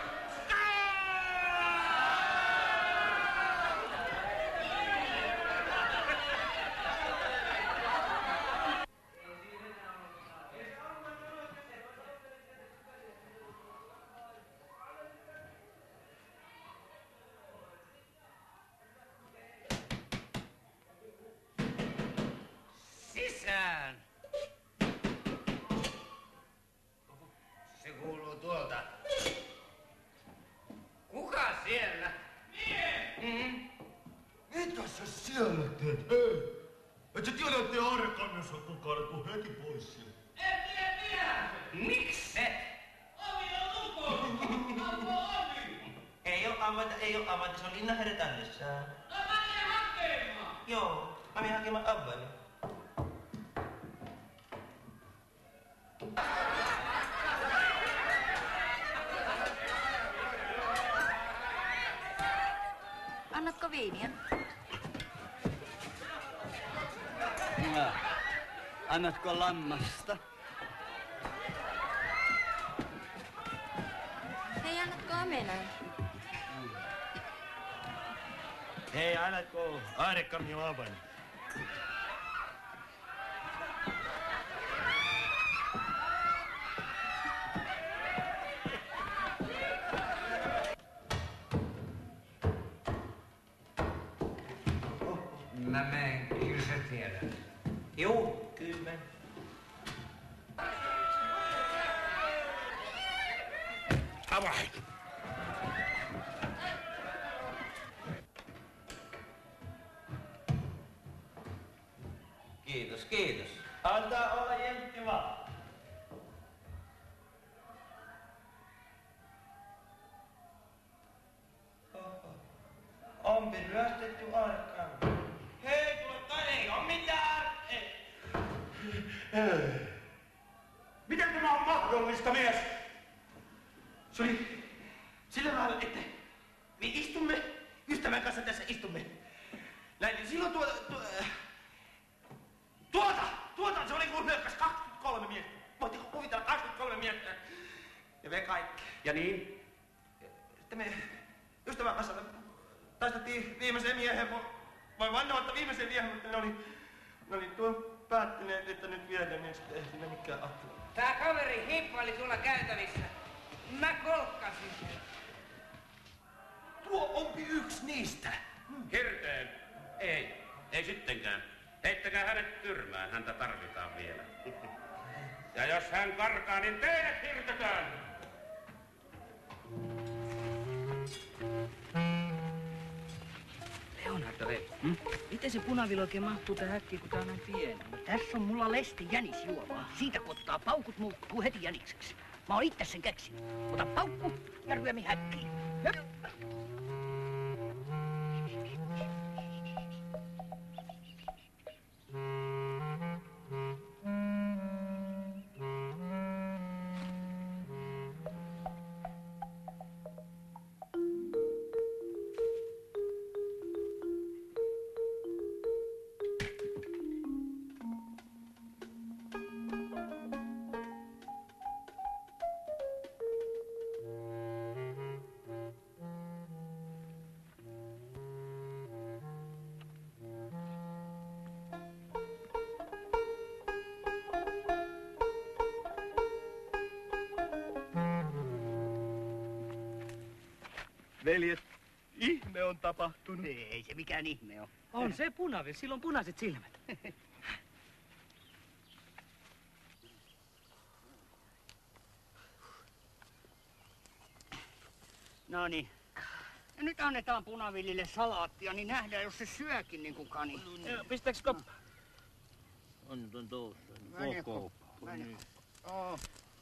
Sisään! Se kuuluu tuolta. Kuka siellä? Mie! Mm-hmm.
Mitä sä siellä teet, hei? Et sä tiedä, ettei Aarrekannessa tuu kaadettu heti pois sieltä.
En tiedä, tiedä! Mikset? Ovi on lukossa! Ammo ovi!
Ei oo avainta, ei oo avainta, se on Linnanherran tallessa.
No mä menen hakemaan!
Joo, mä menen hakemaan avain.
Annatko viiniä?
Hyvä. Annatko lammasta?
Hei, annatko omenaa?
Hei, annatko Aarrekannin avain?
Mä menen, kyllä sä tiedät.
Juu, kyllä.
Avain!
Kiitos, kiitos.
Antaa olla jentti vaan.
Ompi ryöstetty Aarrekanni. Hei, tule kai, ei oo mitään! Ei.
Miten tämä on mahdollista, mies?
Se oli sillä lailla, että me istumme, ystävän kanssa tässä istumme. Näin, niin silloin tuota, tuota, tuota, tuota, se oli kun hyökkäs kaksikymmentäkolme miestä. Voitteko kuvitella kaksikymmentäkolme miestä? Ja me kaikki.
Ja niin?
Sitten me ystävän kanssa taistettiin viimeiseen miehen. Voin vannoa, että viimeiseen miehen, mutta ne oli, ne oli tuon päättäneet, että nyt viedään, niin sitten ei siinä mikään apu.
Tää kaveri hippaili tuolla käytävissä. Mä kolkkasin sen.
Tuo onpi yksi niistä.
Hirteen. Ei, ei sittenkään. Heittäkää hänet tyrmään, häntä tarvitaan vielä. Ja jos hän karkaa, niin teidät hirtetään!
Leonardo, hei. Hmm? Miten se punavilo oikein mahtuu tähän häkkiin, kun tää on näin pieni?
Tässä on mulla lesti jänisjuoma. Siitä kun ottaa paukut, muuttuu heti jänikseksi. Mä oon itse sen keksinyt. Ota paukku ja ryömi häkkiin. Höp.
Veljet, ihme on tapahtunut.
Ei se mikään ihme on.
On se punavil, sillä on punaiset silmät.
No niin. Ja nyt annetaan punavillille salaattia, niin nähdään, jos se syökin niin kuin kani.
Pistääks koppa?
On nyt on tuossa.
Mene
Koko.
Mene. Oh.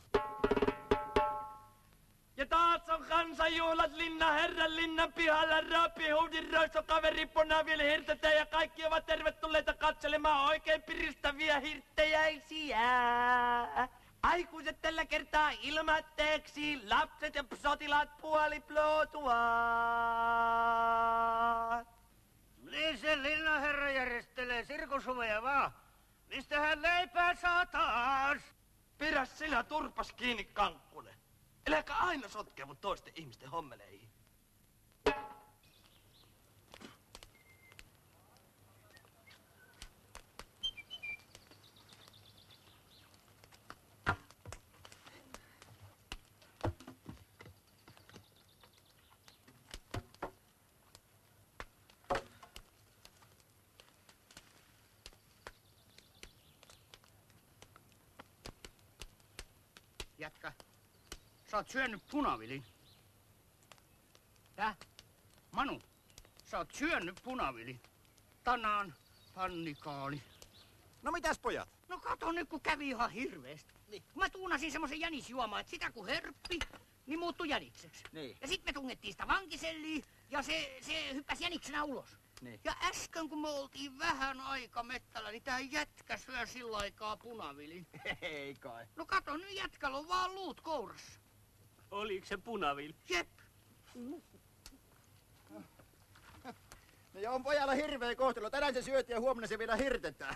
Ja taas on kansanjuhlat Linnanherran linnan pihalla. Raapi huudin roisto kaveri punaville hirtetään ja kaikki ovat tervetulleita katselemaan oikein piristäviä hirttejäisiä. Aikuiset tällä kertaa ilmatteeksi, lapset ja sotilaat puoliplootuvat.
Niin se linnanherra järjestelee sirkusuveja vaan. Mistähän leipää saa taas?
Pidä sinä turpas kiinni, Kankkunen. Äläkä aina sotkeudu toisten ihmisten hommeleihin.
Jätkä, sä oot syönyt punavilin. Tää? Manu, sä oot syönyt punavilin. Tänään pannikaali.
No mitäs pojat?
No kato nyt, kun kävi ihan hirveesti. Niin. Kun mä tuunasin semmosen jänisjuomaan, että sitä kun hörppi, niin muuttui jänikseksi.
Niin.
Ja sit me tungettiin sitä vankiselliin, ja se, se hyppäsi jäniksenä ulos.
Niin.
Ja äsken, kun me oltiin vähän aika mettällä, niin tää jätkä syö sillä aikaa punavilin.
Ei kai.
No kato, nyt jätkällä on vaan luut kourassa.
Oliko se punavil?
Jep.
No ja on pojalla hirveä kohtelu. Tänään se syötiin ja huomenna se vielä hirtetään.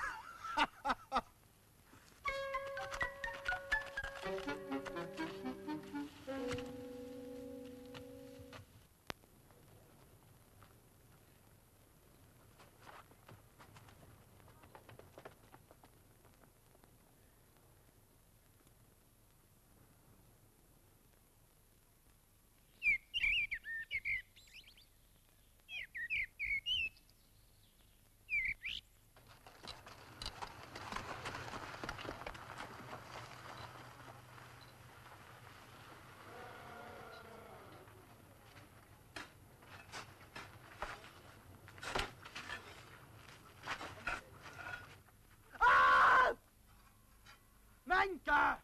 Menkää!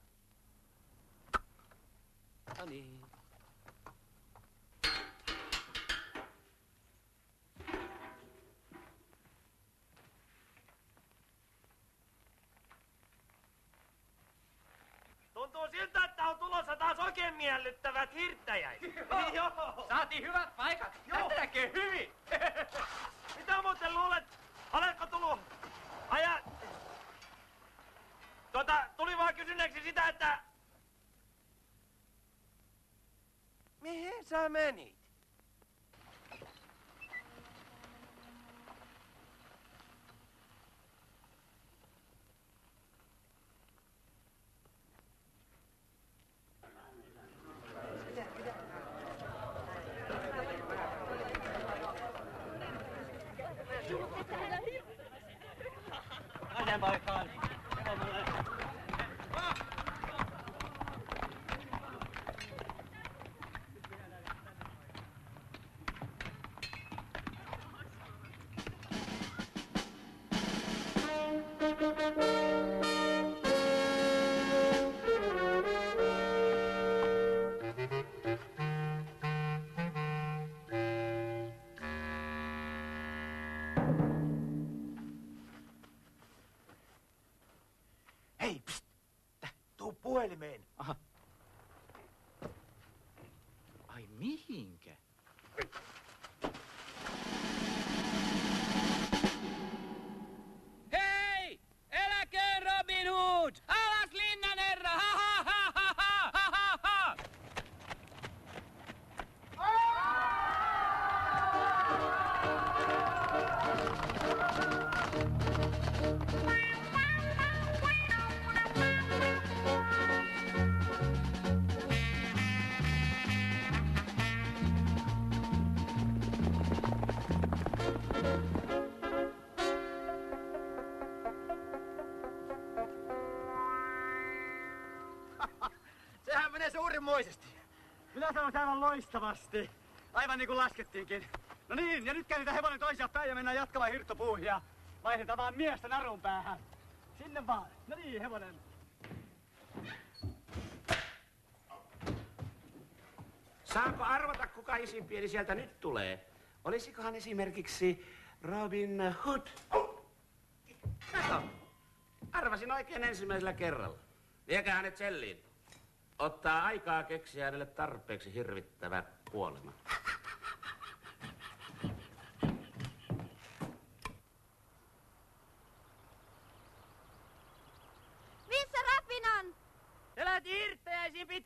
No niin. Tuntuu siltä, että on tulossa taas oikein miellyttävät hirttäjät. Joo.
Saatiin hyvät paikat. Joo. Näkee hyvin.
Mitä muuten luulet? Oletko tullut aja... Tuota, tuli vaan kysyneeksi sitä, että... Mihin sä menit? Ajan paikkaan. Hei, pst! Tuu puhelimeen.
Aha. Ai mihinkä?
Hei! Eläköön Robin Hood! Alas linnan herra! Ha ha ha ha ha ha ha ha!
Sehän menee suurimmoisesti.
Minä sanon aivan loistavasti. Aivan niin kuin laskettiinkin. No niin, ja nyt käännetään hevonen toisiaan päin ja mennään jatkamaan hirttopuuhun ja vaihdetaan vaan miestä narun päähän. Sinne vaan. No niin, hevonen.
Saanko arvata, kuka isimpieni sieltä nyt tulee? Olisikohan esimerkiksi Robin Hood? Kato, arvasin oikein ensimmäisellä kerralla. Viekää hänet selliin. Ottaa aikaa keksiä hänelle tarpeeksi hirvittävä kuolema.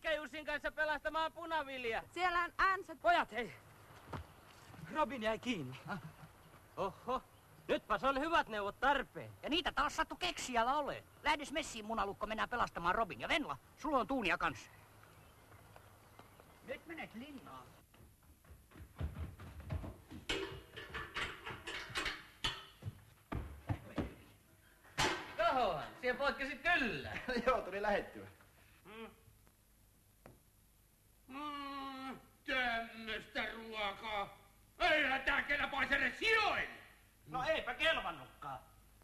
Mikke Jussin kanssa pelastamaan punavilja.
Siellä on ansat.
Pojat, hei. Robin jäi kiinni. Oho, nytpäs on hyvät neuvot tarpeen.
Ja niitä taas sattu keksijällä ole. Lähdis messiin, munalukko, mennään pelastamaan Robin. Ja Venla, sulla on tuunia kanssa. Nyt menet linnaan.
Kahohan, siellä poikkesit kyllä.
Joo, tuli lähettyä.
Mm. Mm, tämmöstä ruokaa. Eihän tää kelpaisi edes sijoille.
No eipä kelvannutkaan.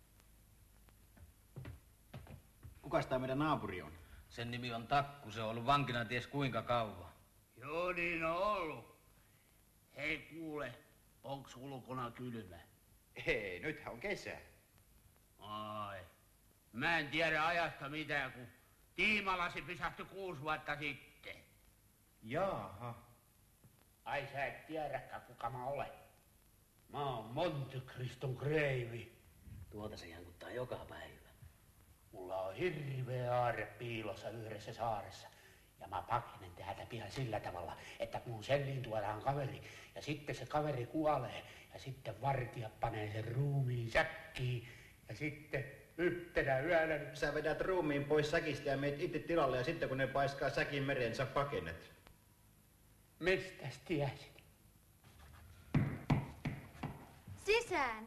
Kukas tää meidän naapuri on?
Sen nimi on Takku, se on ollut vankina ties kuinka kauan.
Joo, niin on ollut. Hei kuule, onks ulkona kylmä?
Ei, nythän on kesä.
Ai. Mä en tiedä ajasta mitään, kun tiimalasi pysähtyi kuusi vuotta sitten.
Jaaha.
Ai sä et tiedäkään, kuka mä olen. Mä oon Monte Criston kreivi.
Tuota se jankuttaa joka päivä.
Mulla on hirveä aarre piilossa yhdessä saaressa. Ja mä pakenen täältä pian sillä tavalla, että mun selliin tuodaan kaveri. Ja sitten se kaveri kuolee. Ja sitten vartija panee sen ruumiin säkkiin. Ja sitten yhtenä yönä...
Sä vedät ruumiin pois säkistä ja meet itse tilalle. Ja sitten kun ne paiskaa säkin mereen, sä pakenet.
Mistäs tiesit?
Sisään.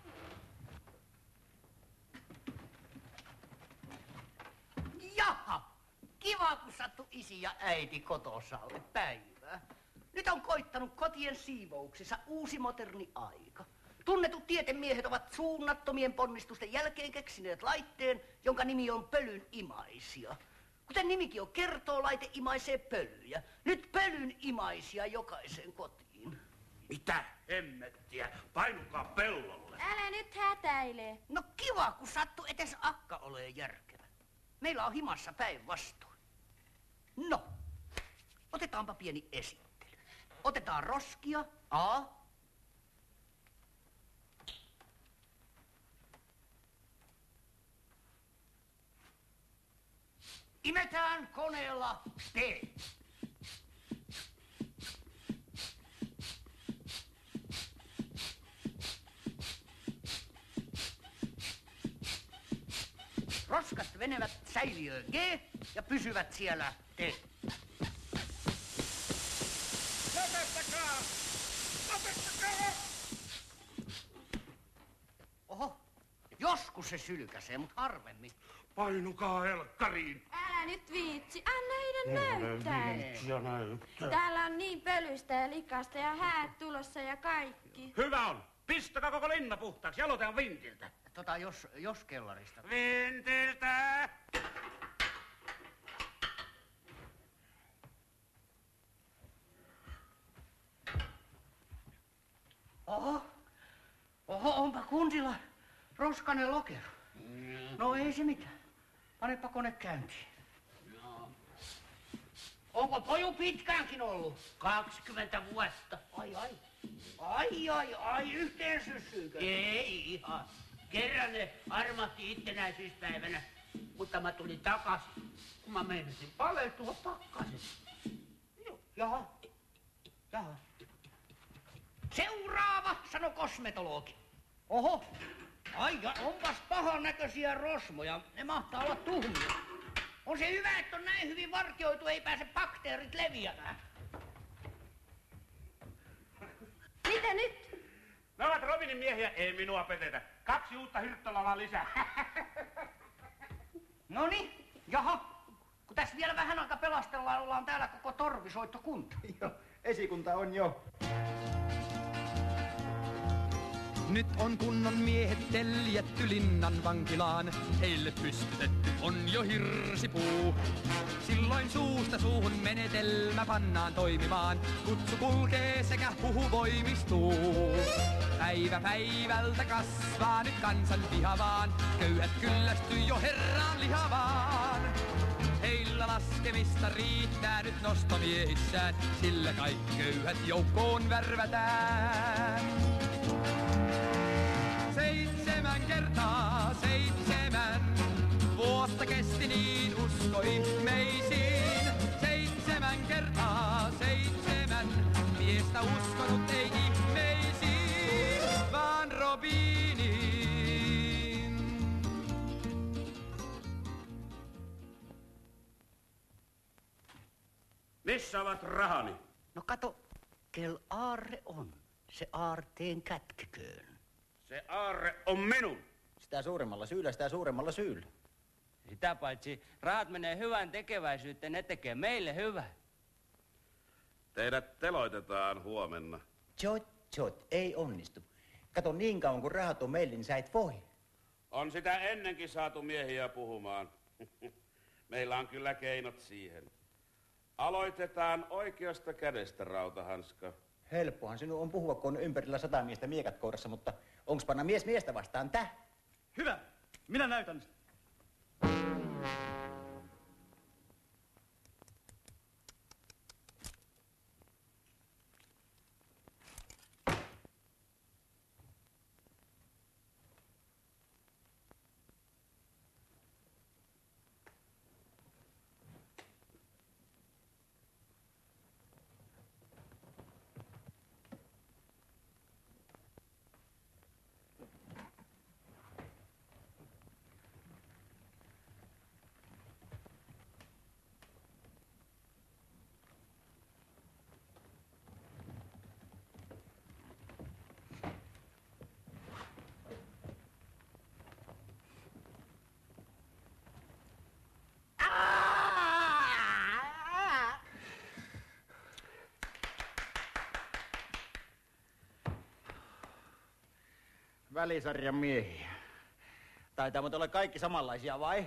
Jaha, kiva kun sattu isi ja äiti kotosalle päivää. Nyt on koittanut kotien siivouksessa uusi moderni aika. Tunnetut tietemiehet ovat suunnattomien ponnistusten jälkeen keksineet laitteen, jonka nimi on pölyn imaisia. Kuten nimikin jo kertoo, laite imaisee pölyjä. Nyt pölyn imaisia jokaiseen kotiin.
Mitä hemmettiä? Painukaa pellolle.
Älä nyt hätäile.
No kiva, kun sattu etes akka olee järkevä. Meillä on himassa päinvastoin. No, otetaanpa pieni esittely. Otetaan roskia. A. Imetään koneella T. Roskat menevät säiliöön G ja pysyvät siellä T.
Lopettakaa! Lopettakaa!
Oho, joskus se sylkäsee, mutta harvemmin.
Painukaa helkkariin.
Älä nyt viitsi, anna heidän näyttää.
Ja näyttää.
Täällä on niin pölystä ja likasta ja häät tulossa ja kaikki.
Hyvä on. Pistäkää koko linna puhtaaksi. Aloitetaan vintiltä.
Tota, jos, jos kellarista.
Vintiltä!
Oho, oho, onpa kuntilla roskanen lokero.
Mm.
No ei se mitään. Panepa kone käyntiin.
No.
Onko poju pitkäänkin ollut?
kaksikymmentä vuotta.
Ai ai. Ai ai ai, yhteen syssyykö?
Ei ihan. Kerran ne armahti itsenäisyyspäivänä, mutta mä tulin takaisin, kun mä meinasin paleltua pakkasen.
Jaha. Jaha. Seuraava, sano kosmetologi. Oho. Ai ja onpas pahan näköisiä rosmoja. Ne mahtaa olla tuhmia. On se hyvä, että on näin hyvin vartioitu, ei pääse bakteerit leviämään.
Mitä nyt?
Ne ovat Robinin miehiä, ei minua petetä. Kaksi uutta hirttolalaa lisää.
Noni, jaha. Kun tässä vielä vähän aika pelastellaan, ollaan täällä koko torvisoittokunta.
Joo, esikunta on jo.
Nyt on kunnon miehet teljetty linnan vankilaan. Heille pystytetty on jo hirsipuu. Silloin suusta suuhun menetelmä pannaan toimimaan. Kutsu kulkee sekä huhu voimistuu. Päivä päivältä kasvaa nyt kansan viha vaan. Köyhät kyllästyy jo herraan lihavaan. Heillä laskemista riittää nyt nostomiehissään. Sillä kaikki köyhät joukkoon värvätään. Seitsemän kertaa seitsemän vuotta kesti niin usko ihmeisiin. Seitsemän mut ei ihmeisiin, vaan Robiniin.
Missä ovat rahani?
No kato, kel aarre on, se aarteen kätkeköön.
Se aarre on minun.
Sitä suuremmalla syyllä, sitä suuremmalla syyllä.
Sitä paitsi rahat menee hyvään tekeväisyyteen, ne tekee meille hyvää.
Teidät teloitetaan huomenna.
Jot, jot, ei onnistu. Kato, niin kauan kun rahat on meille, niin sä et voi.
On sitä ennenkin saatu miehiä puhumaan. Meillä on kyllä keinot siihen. Aloitetaan oikeasta kädestä, Rautahanska.
Helppohan sinun on puhua, kun on ympärillä sata miestä miekat kourassa, mutta onks panna mies miestä vastaan täh?
Hyvä, minä näytän sitä.
Välisarjan miehiä. Taitaa mutta olla kaikki samanlaisia, vai?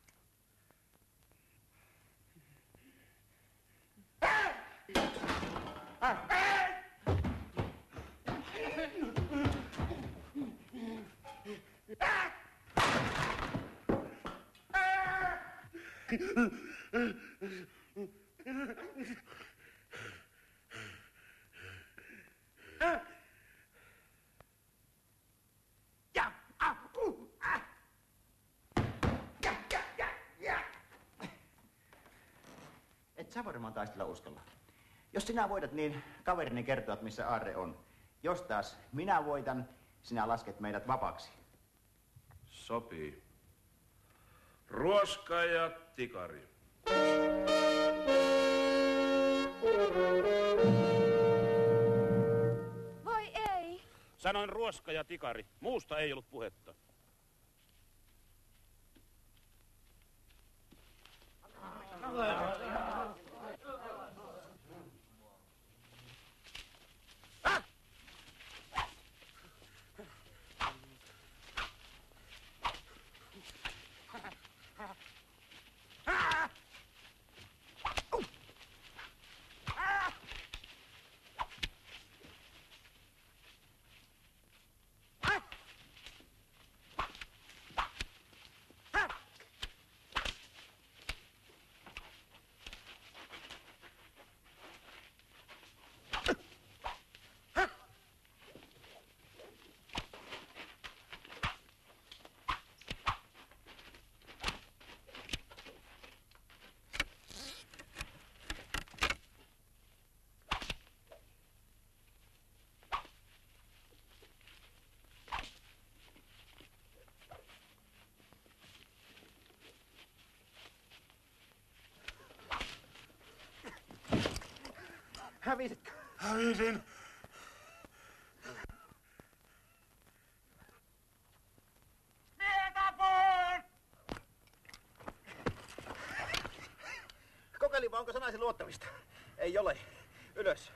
Et sä varmaan taistella uskalla. Jos sinä voitat, niin kaverini kertoo, missä aarre on. Jos taas minä voitan, sinä lasket meidät vapaaksi.
Sopii. Ruoska ja tikari.
Voi ei.
Sanoin ruoska ja tikari. Muusta ei ollut puhetta.
Hävisitkö?
Hävisin.
Kokeilin vaan, onko sanasi luottamista. Ei ole. Ylös.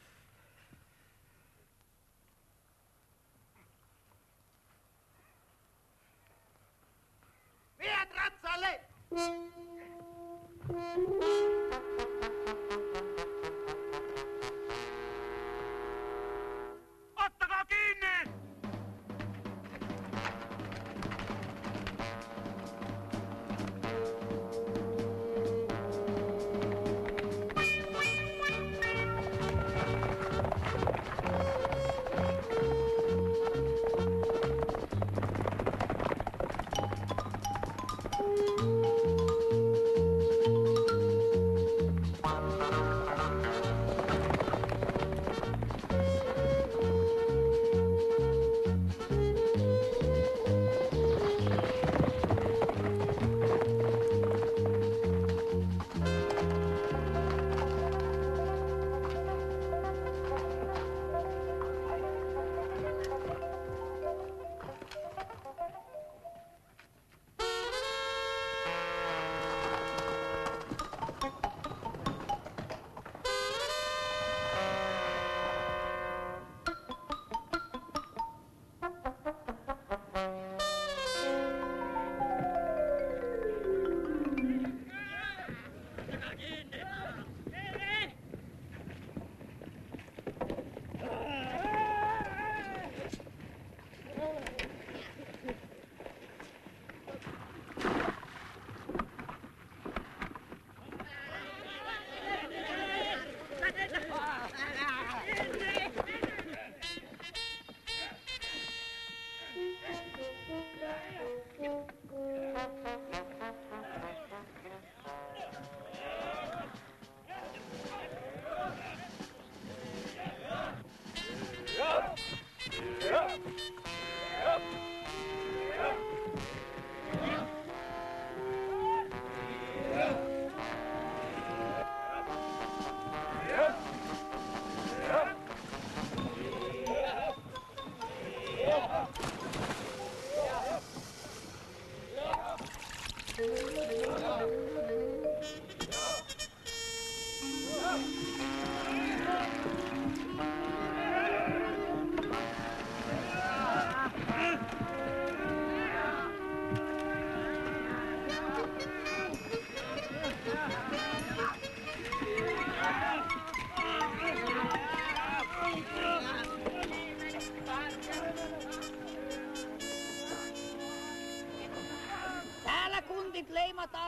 Miehet ratsalle!
Ottakaa kiinni!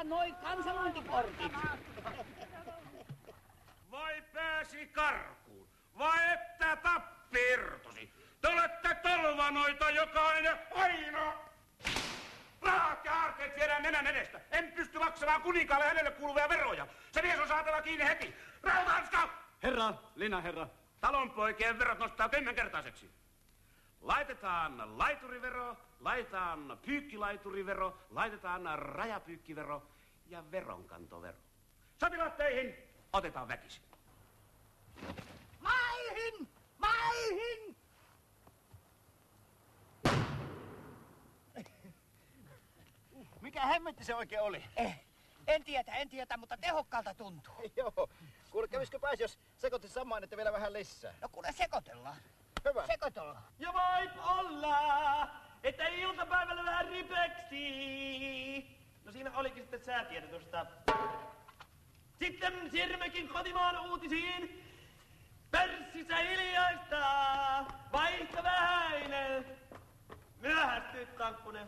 noi kansanluontikortit.
Vai pääsi karkuun? Vai että tappi irtosi? Te olette tolvanoita jokainen aina! Rahat ja aarteet viedään nenän edestä. En pysty maksamaan kuninkaalle hänelle kuuluvia veroja. Se mies on saatava kiinni heti. Rautahanska!
Herra, linnaherra.
Talonpoikien verot nostaa kymmenkertaiseksi. Laitetaan laiturivero, laitetaan pyykkilaiturivero, laitetaan rajapyykkivero ja veronkantovero. Sotilaat teihin, otetaan väkisin.
Maihin! Maihin!
Mikä hemmetti se oikein oli?
Eh, en tiedä, en tiedä, mutta tehokkaalta tuntuu.
Joo. Kuule, kävisikö pääsi, jos sekoitti samaan, että vielä vähän lisää?
No kuule, sekoitellaan.
Hyvä.
Sekoitellaan.
Ja voip olla, että iltapäivällä vähän ripeksi. No siinä olikin sitten säätiedotusta. Sitten siirrymmekin kotimaan uutisiin. Pörssissä hiljaista, vaihto vähäinen. Myöhästyt, Kankkunen.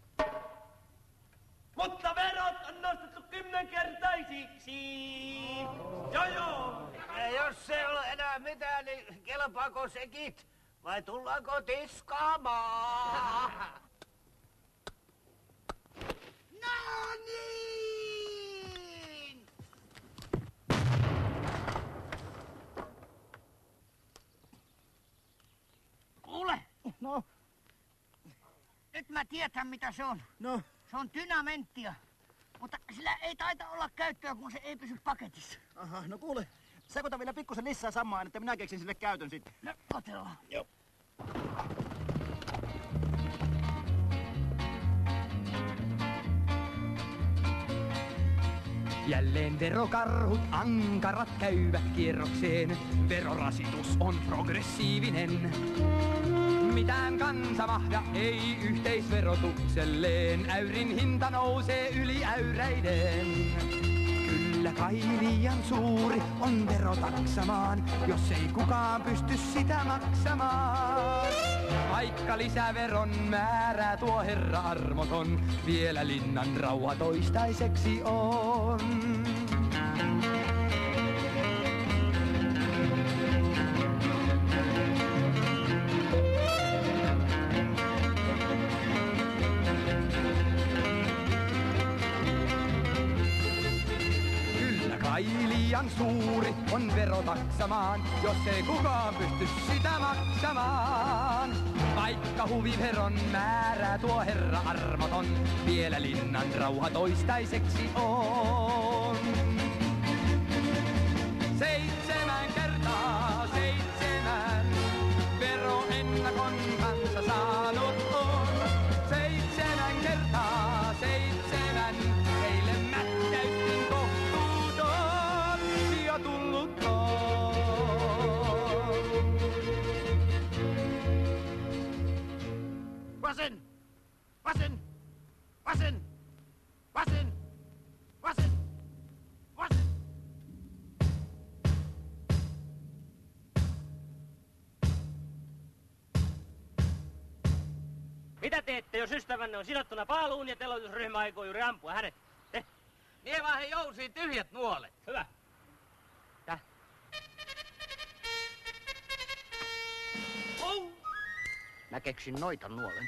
Mutta verot on nostettu kymmenkertaisiksi. Joo joo.
Ja jos ei ole enää mitään, niin kelpaako sekit? Vai tullaanko tiskaamaan?
No niin! Kuule.
No?
Nyt mä tiedän mitä se on.
No?
Se on dynamenttia. Mutta sillä ei taita olla käyttöä, kun se ei pysy paketissa.
Aha, no kuule. Sekoita vielä pikkusen lisää samaan, että minä keksin sille käytön sitten.
No, otellaan.
Joo.
Jälleen verokarhut ankarat käyvät kierrokseen. Verorasitus on progressiivinen. Mitään kansamahda ei yhteisverotukselleen. Äyrin hinta nousee yli äyräiden. Kyllä kai liian suuri on vero taksamaan, jos ei kukaan pysty sitä maksamaan. Vaikka lisäveron määrää tuo herra armoton, vielä linnan rauha toistaiseksi on. Kai liian suuri on vero taksamaan, jos ei kukaan pysty sitä maksamaan. Vaikka huviveron määrää tuo herra armoton, vielä linnan rauha toistaiseksi on. Seitsemän kertaa seitsemän, veroennakon kanssa saanut on. Seitsemän kertaa seitsemän, heille mättäystin kohtuuton ja tullut on.
Vasen! Vasen! Vasen! Vasen! Vasen! Vasen!
Mitä teette, jos ystävänne on sidottuna paaluun ja teloitusryhmä aikoo juuri ampua hänet? Te?
Mie vaihin jousiin tyhjät nuolet.
Hyvä. Täh. Oh.
Mä keksin noita nuolen.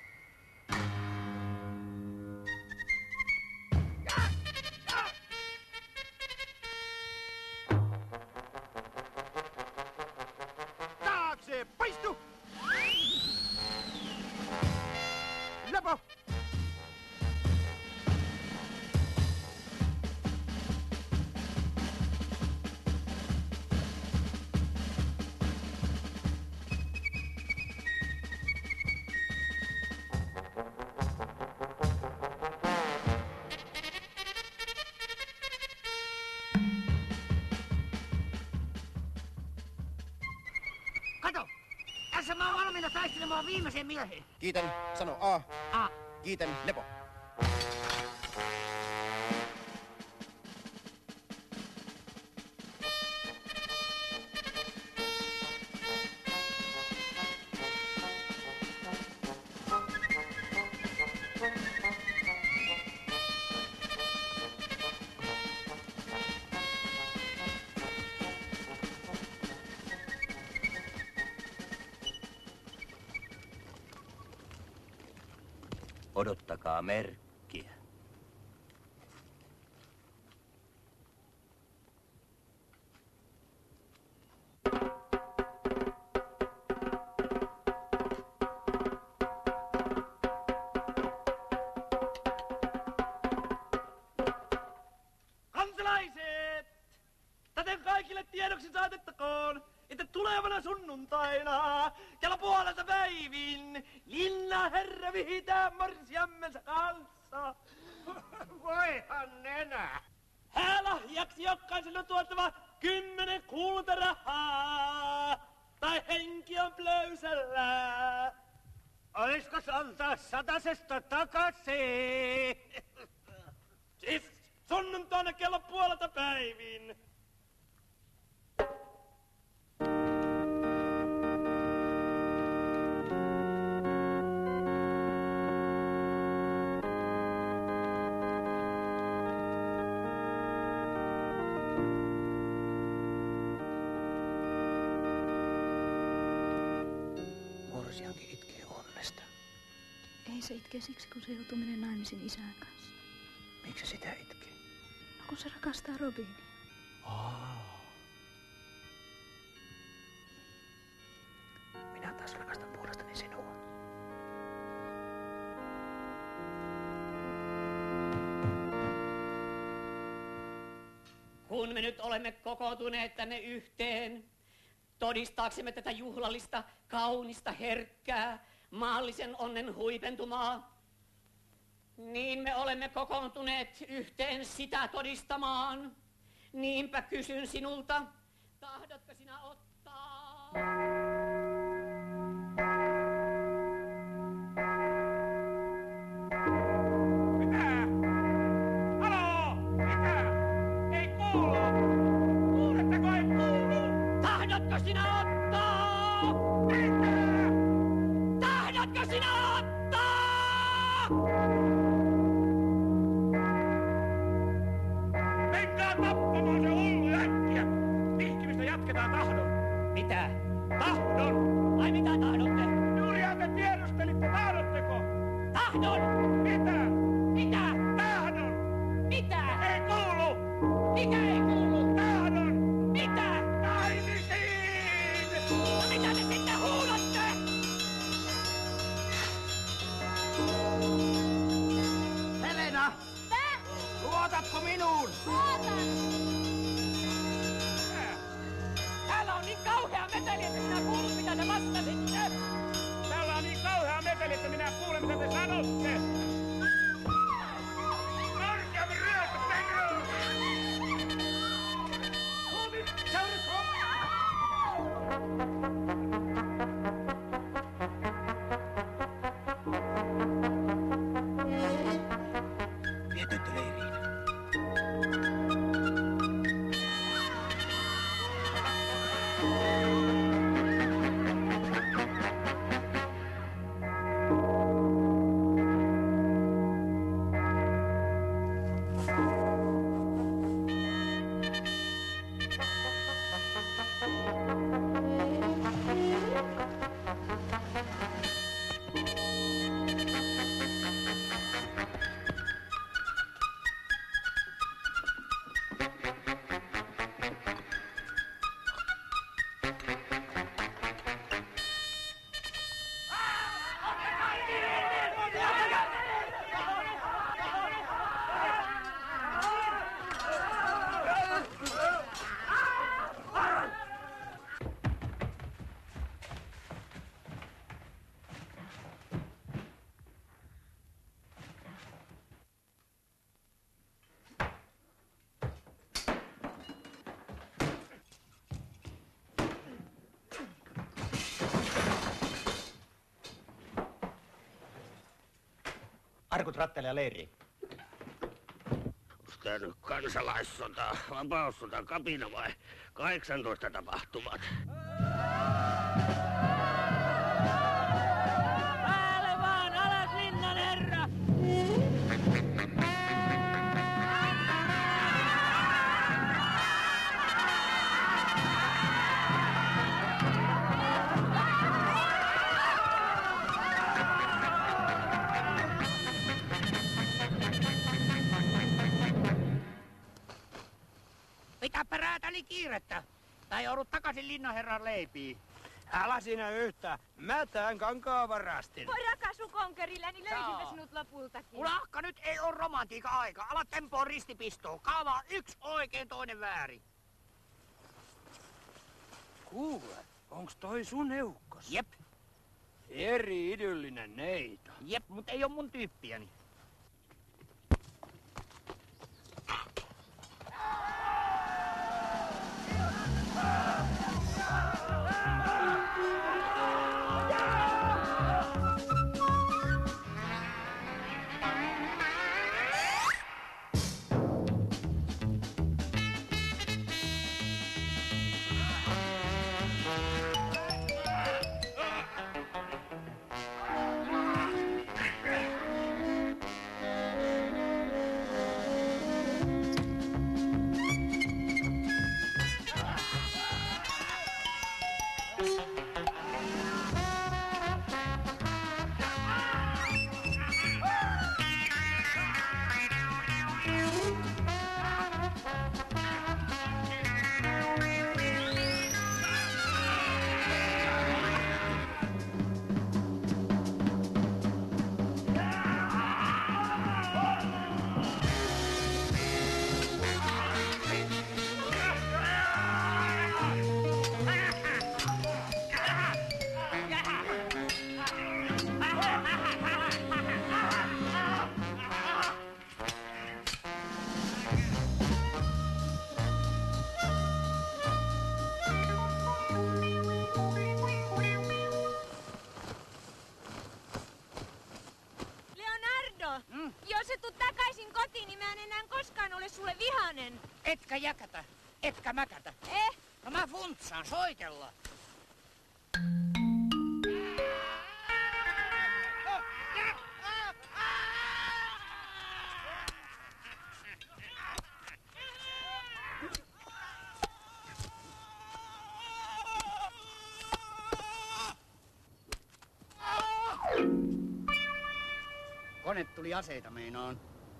Taakse! Paistu! Lepo!
Kato! Tässä mä oon valmiina taistelemaan viimeiseen mieheen.
Kiitän, sano A.
A.
Kiitän, lepo.
Odottakaa merkkiä.
Kansalaiset! Täten kaikille tiedoksi saatettakoon, että tulevana sunnuntaina kello puolelta päivin linnaherra vihitään morsiammensa kanssa.
Voihan nenä!
Häälahjaksi jokaiselle on tuotava kymmenen kultarahaa. Tai henki on plöysällä.
Oiskos antaa satasesta takaisin?
Siis sunnuntaina kello puolelta päivin.
Morsiankin itkee onnesta.
Ei se itkee siksi, kun se joutuu menemään naimisiin isän kanssa.
Miksi se sitä itkee?
No kun se rakastaa Robinia.
Aa. Minä taas rakastan puolestani sinua.
Kun me nyt olemme kokoontuneet tänne yhteen, todistaaksemme tätä juhlallista, kaunista, herkkää, maallisen onnen huipentumaa, niin me olemme kokoontuneet yhteen sitä todistamaan. Niinpä kysyn sinulta, tahdotko sinä ottaa?
Mitä? Haloo? Mitä? Ei kuulu! Kuuletteko ei kuulu?
Tahdotko sinä ottaa?
Mitä?
Tahdotko sinä ottaa?
Menkää tappamaan se hullu äkkiä! Vihkimistä jatketaan tahdon.
Mitä?
Tahdon!
Ai mitä tahdotte?
Juurihan te tiedustelitte, tahdotteko?
Tahdon!
Mitä?
Mitä?
Tahdon!
Mitä?
Ei kuulu!
Mikä ei kuulu?
Tahdon!
Mitä?
Naimisiin!
No mitä te sitten huudatte?
Helena!
Tää?
Luotatko minuun?
Luotan!
Täällä on niin kauhea meteli, että minä kuulun mitä te vastasitte.
Täällä on niin kauhea meteli, että minä kuulen mitä te sanotte. Korkeammin ryöstö, Pekro!
Suomi, seurataan!
Vie tyttö leiriin.
Arkut rattaille ja leiriin.
Onko tää nyt kansalaissota, vapaussota, kapina vai kahdeksantoista tapahtumat?
Päälle vaan, alas linnan herra!
kiirettä. Tai joudut takaisin linnanherran leipiin.
Älä sinä yhtä. Mä tän kankaa varastin.
Voi rakas ukonkerillä, niin löysimme sinut lopultakin.
Mulla akka nyt ei oo romantiikan aika. Ala tempoon ristipistoon. Kaavaa yksi oikein, toinen väärin.
Kuule, onks toi sun eukkos?
Jep.
Eri idyllinen neito.
Jep, mut ei oo mun tyyppiäni.
Jos et tuu takaisin kotiin, niin mä en enää koskaan ole sulle vihanen.
Etkä jäkätä, etkä mäkätä.
Eh?
No mä funtsaan, soitellaan. Kone tuli aseita meinaan.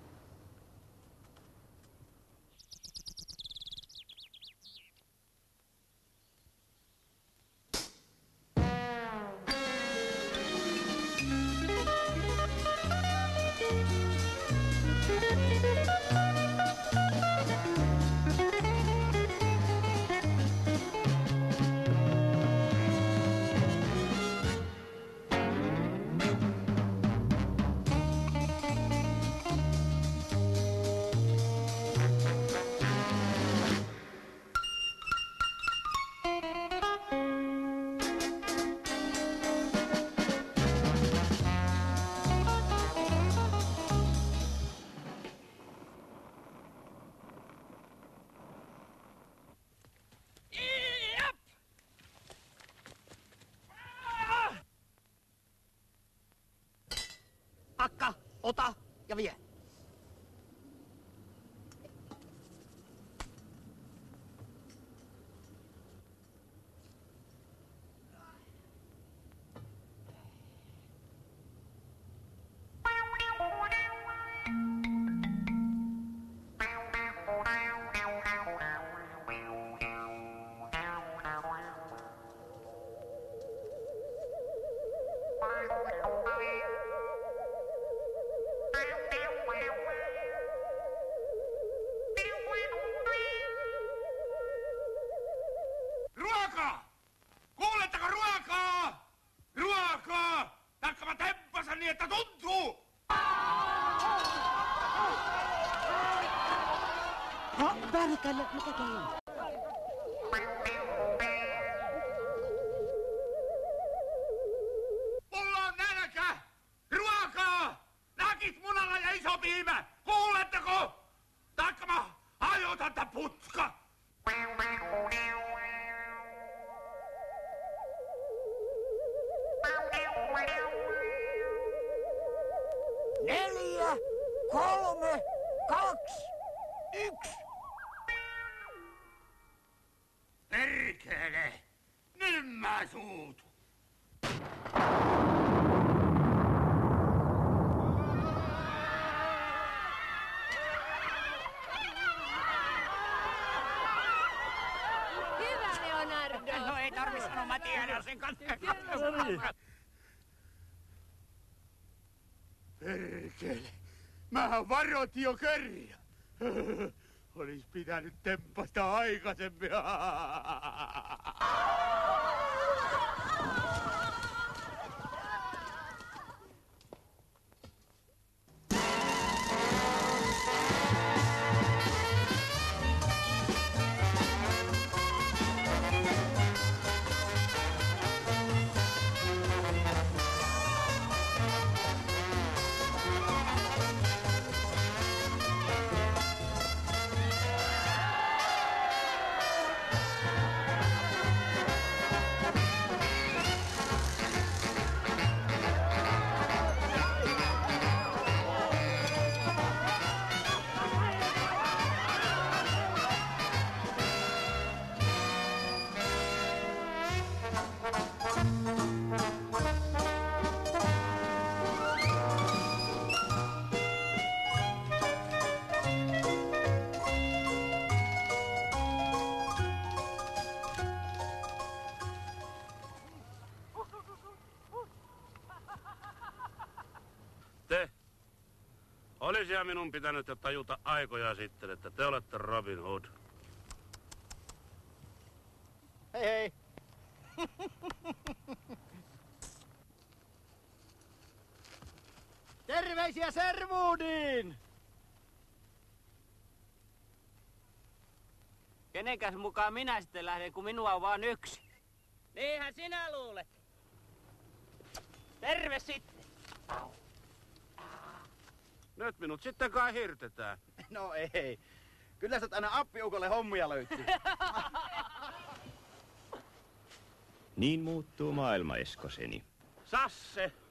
Akka, ota ja vie.
Ruokaa! Kuuletteko ruokaa? Ruokaa! Taikka mä temppasen niin, että tuntuu!
No, Värkälle, mitä käy?
Mulla on nälkä! Ruokaa! Nakit munalla ja iso piimä! Kuuletteko? Taikka mä hajotan tän putka!
Neljä, kolme, kaksi, yksi.
Perkele! Nyt mä suutun!
No mä tiedän sen kanssa.
Perkele. Mähän varoitin jo kerran. Olis pitänyt tempasta aikaisemmin.
Te. Olisihan minun pitänyt jo tajuta aikoja sitten, että te olette Robin Hood.
Hei hei. Terveisiä Servuudiin!
Kenenkäs mukaan minä sitten lähden, kun minua on vaan yksi? Niinhän sinä luulet. Terve sitten.
Nyt minut sitten kai hirtetään.
No ei. Kyllä sä aina appiukolle hommia löytyy.
Niin muuttuu maailma, Eskoseni.
Sasse,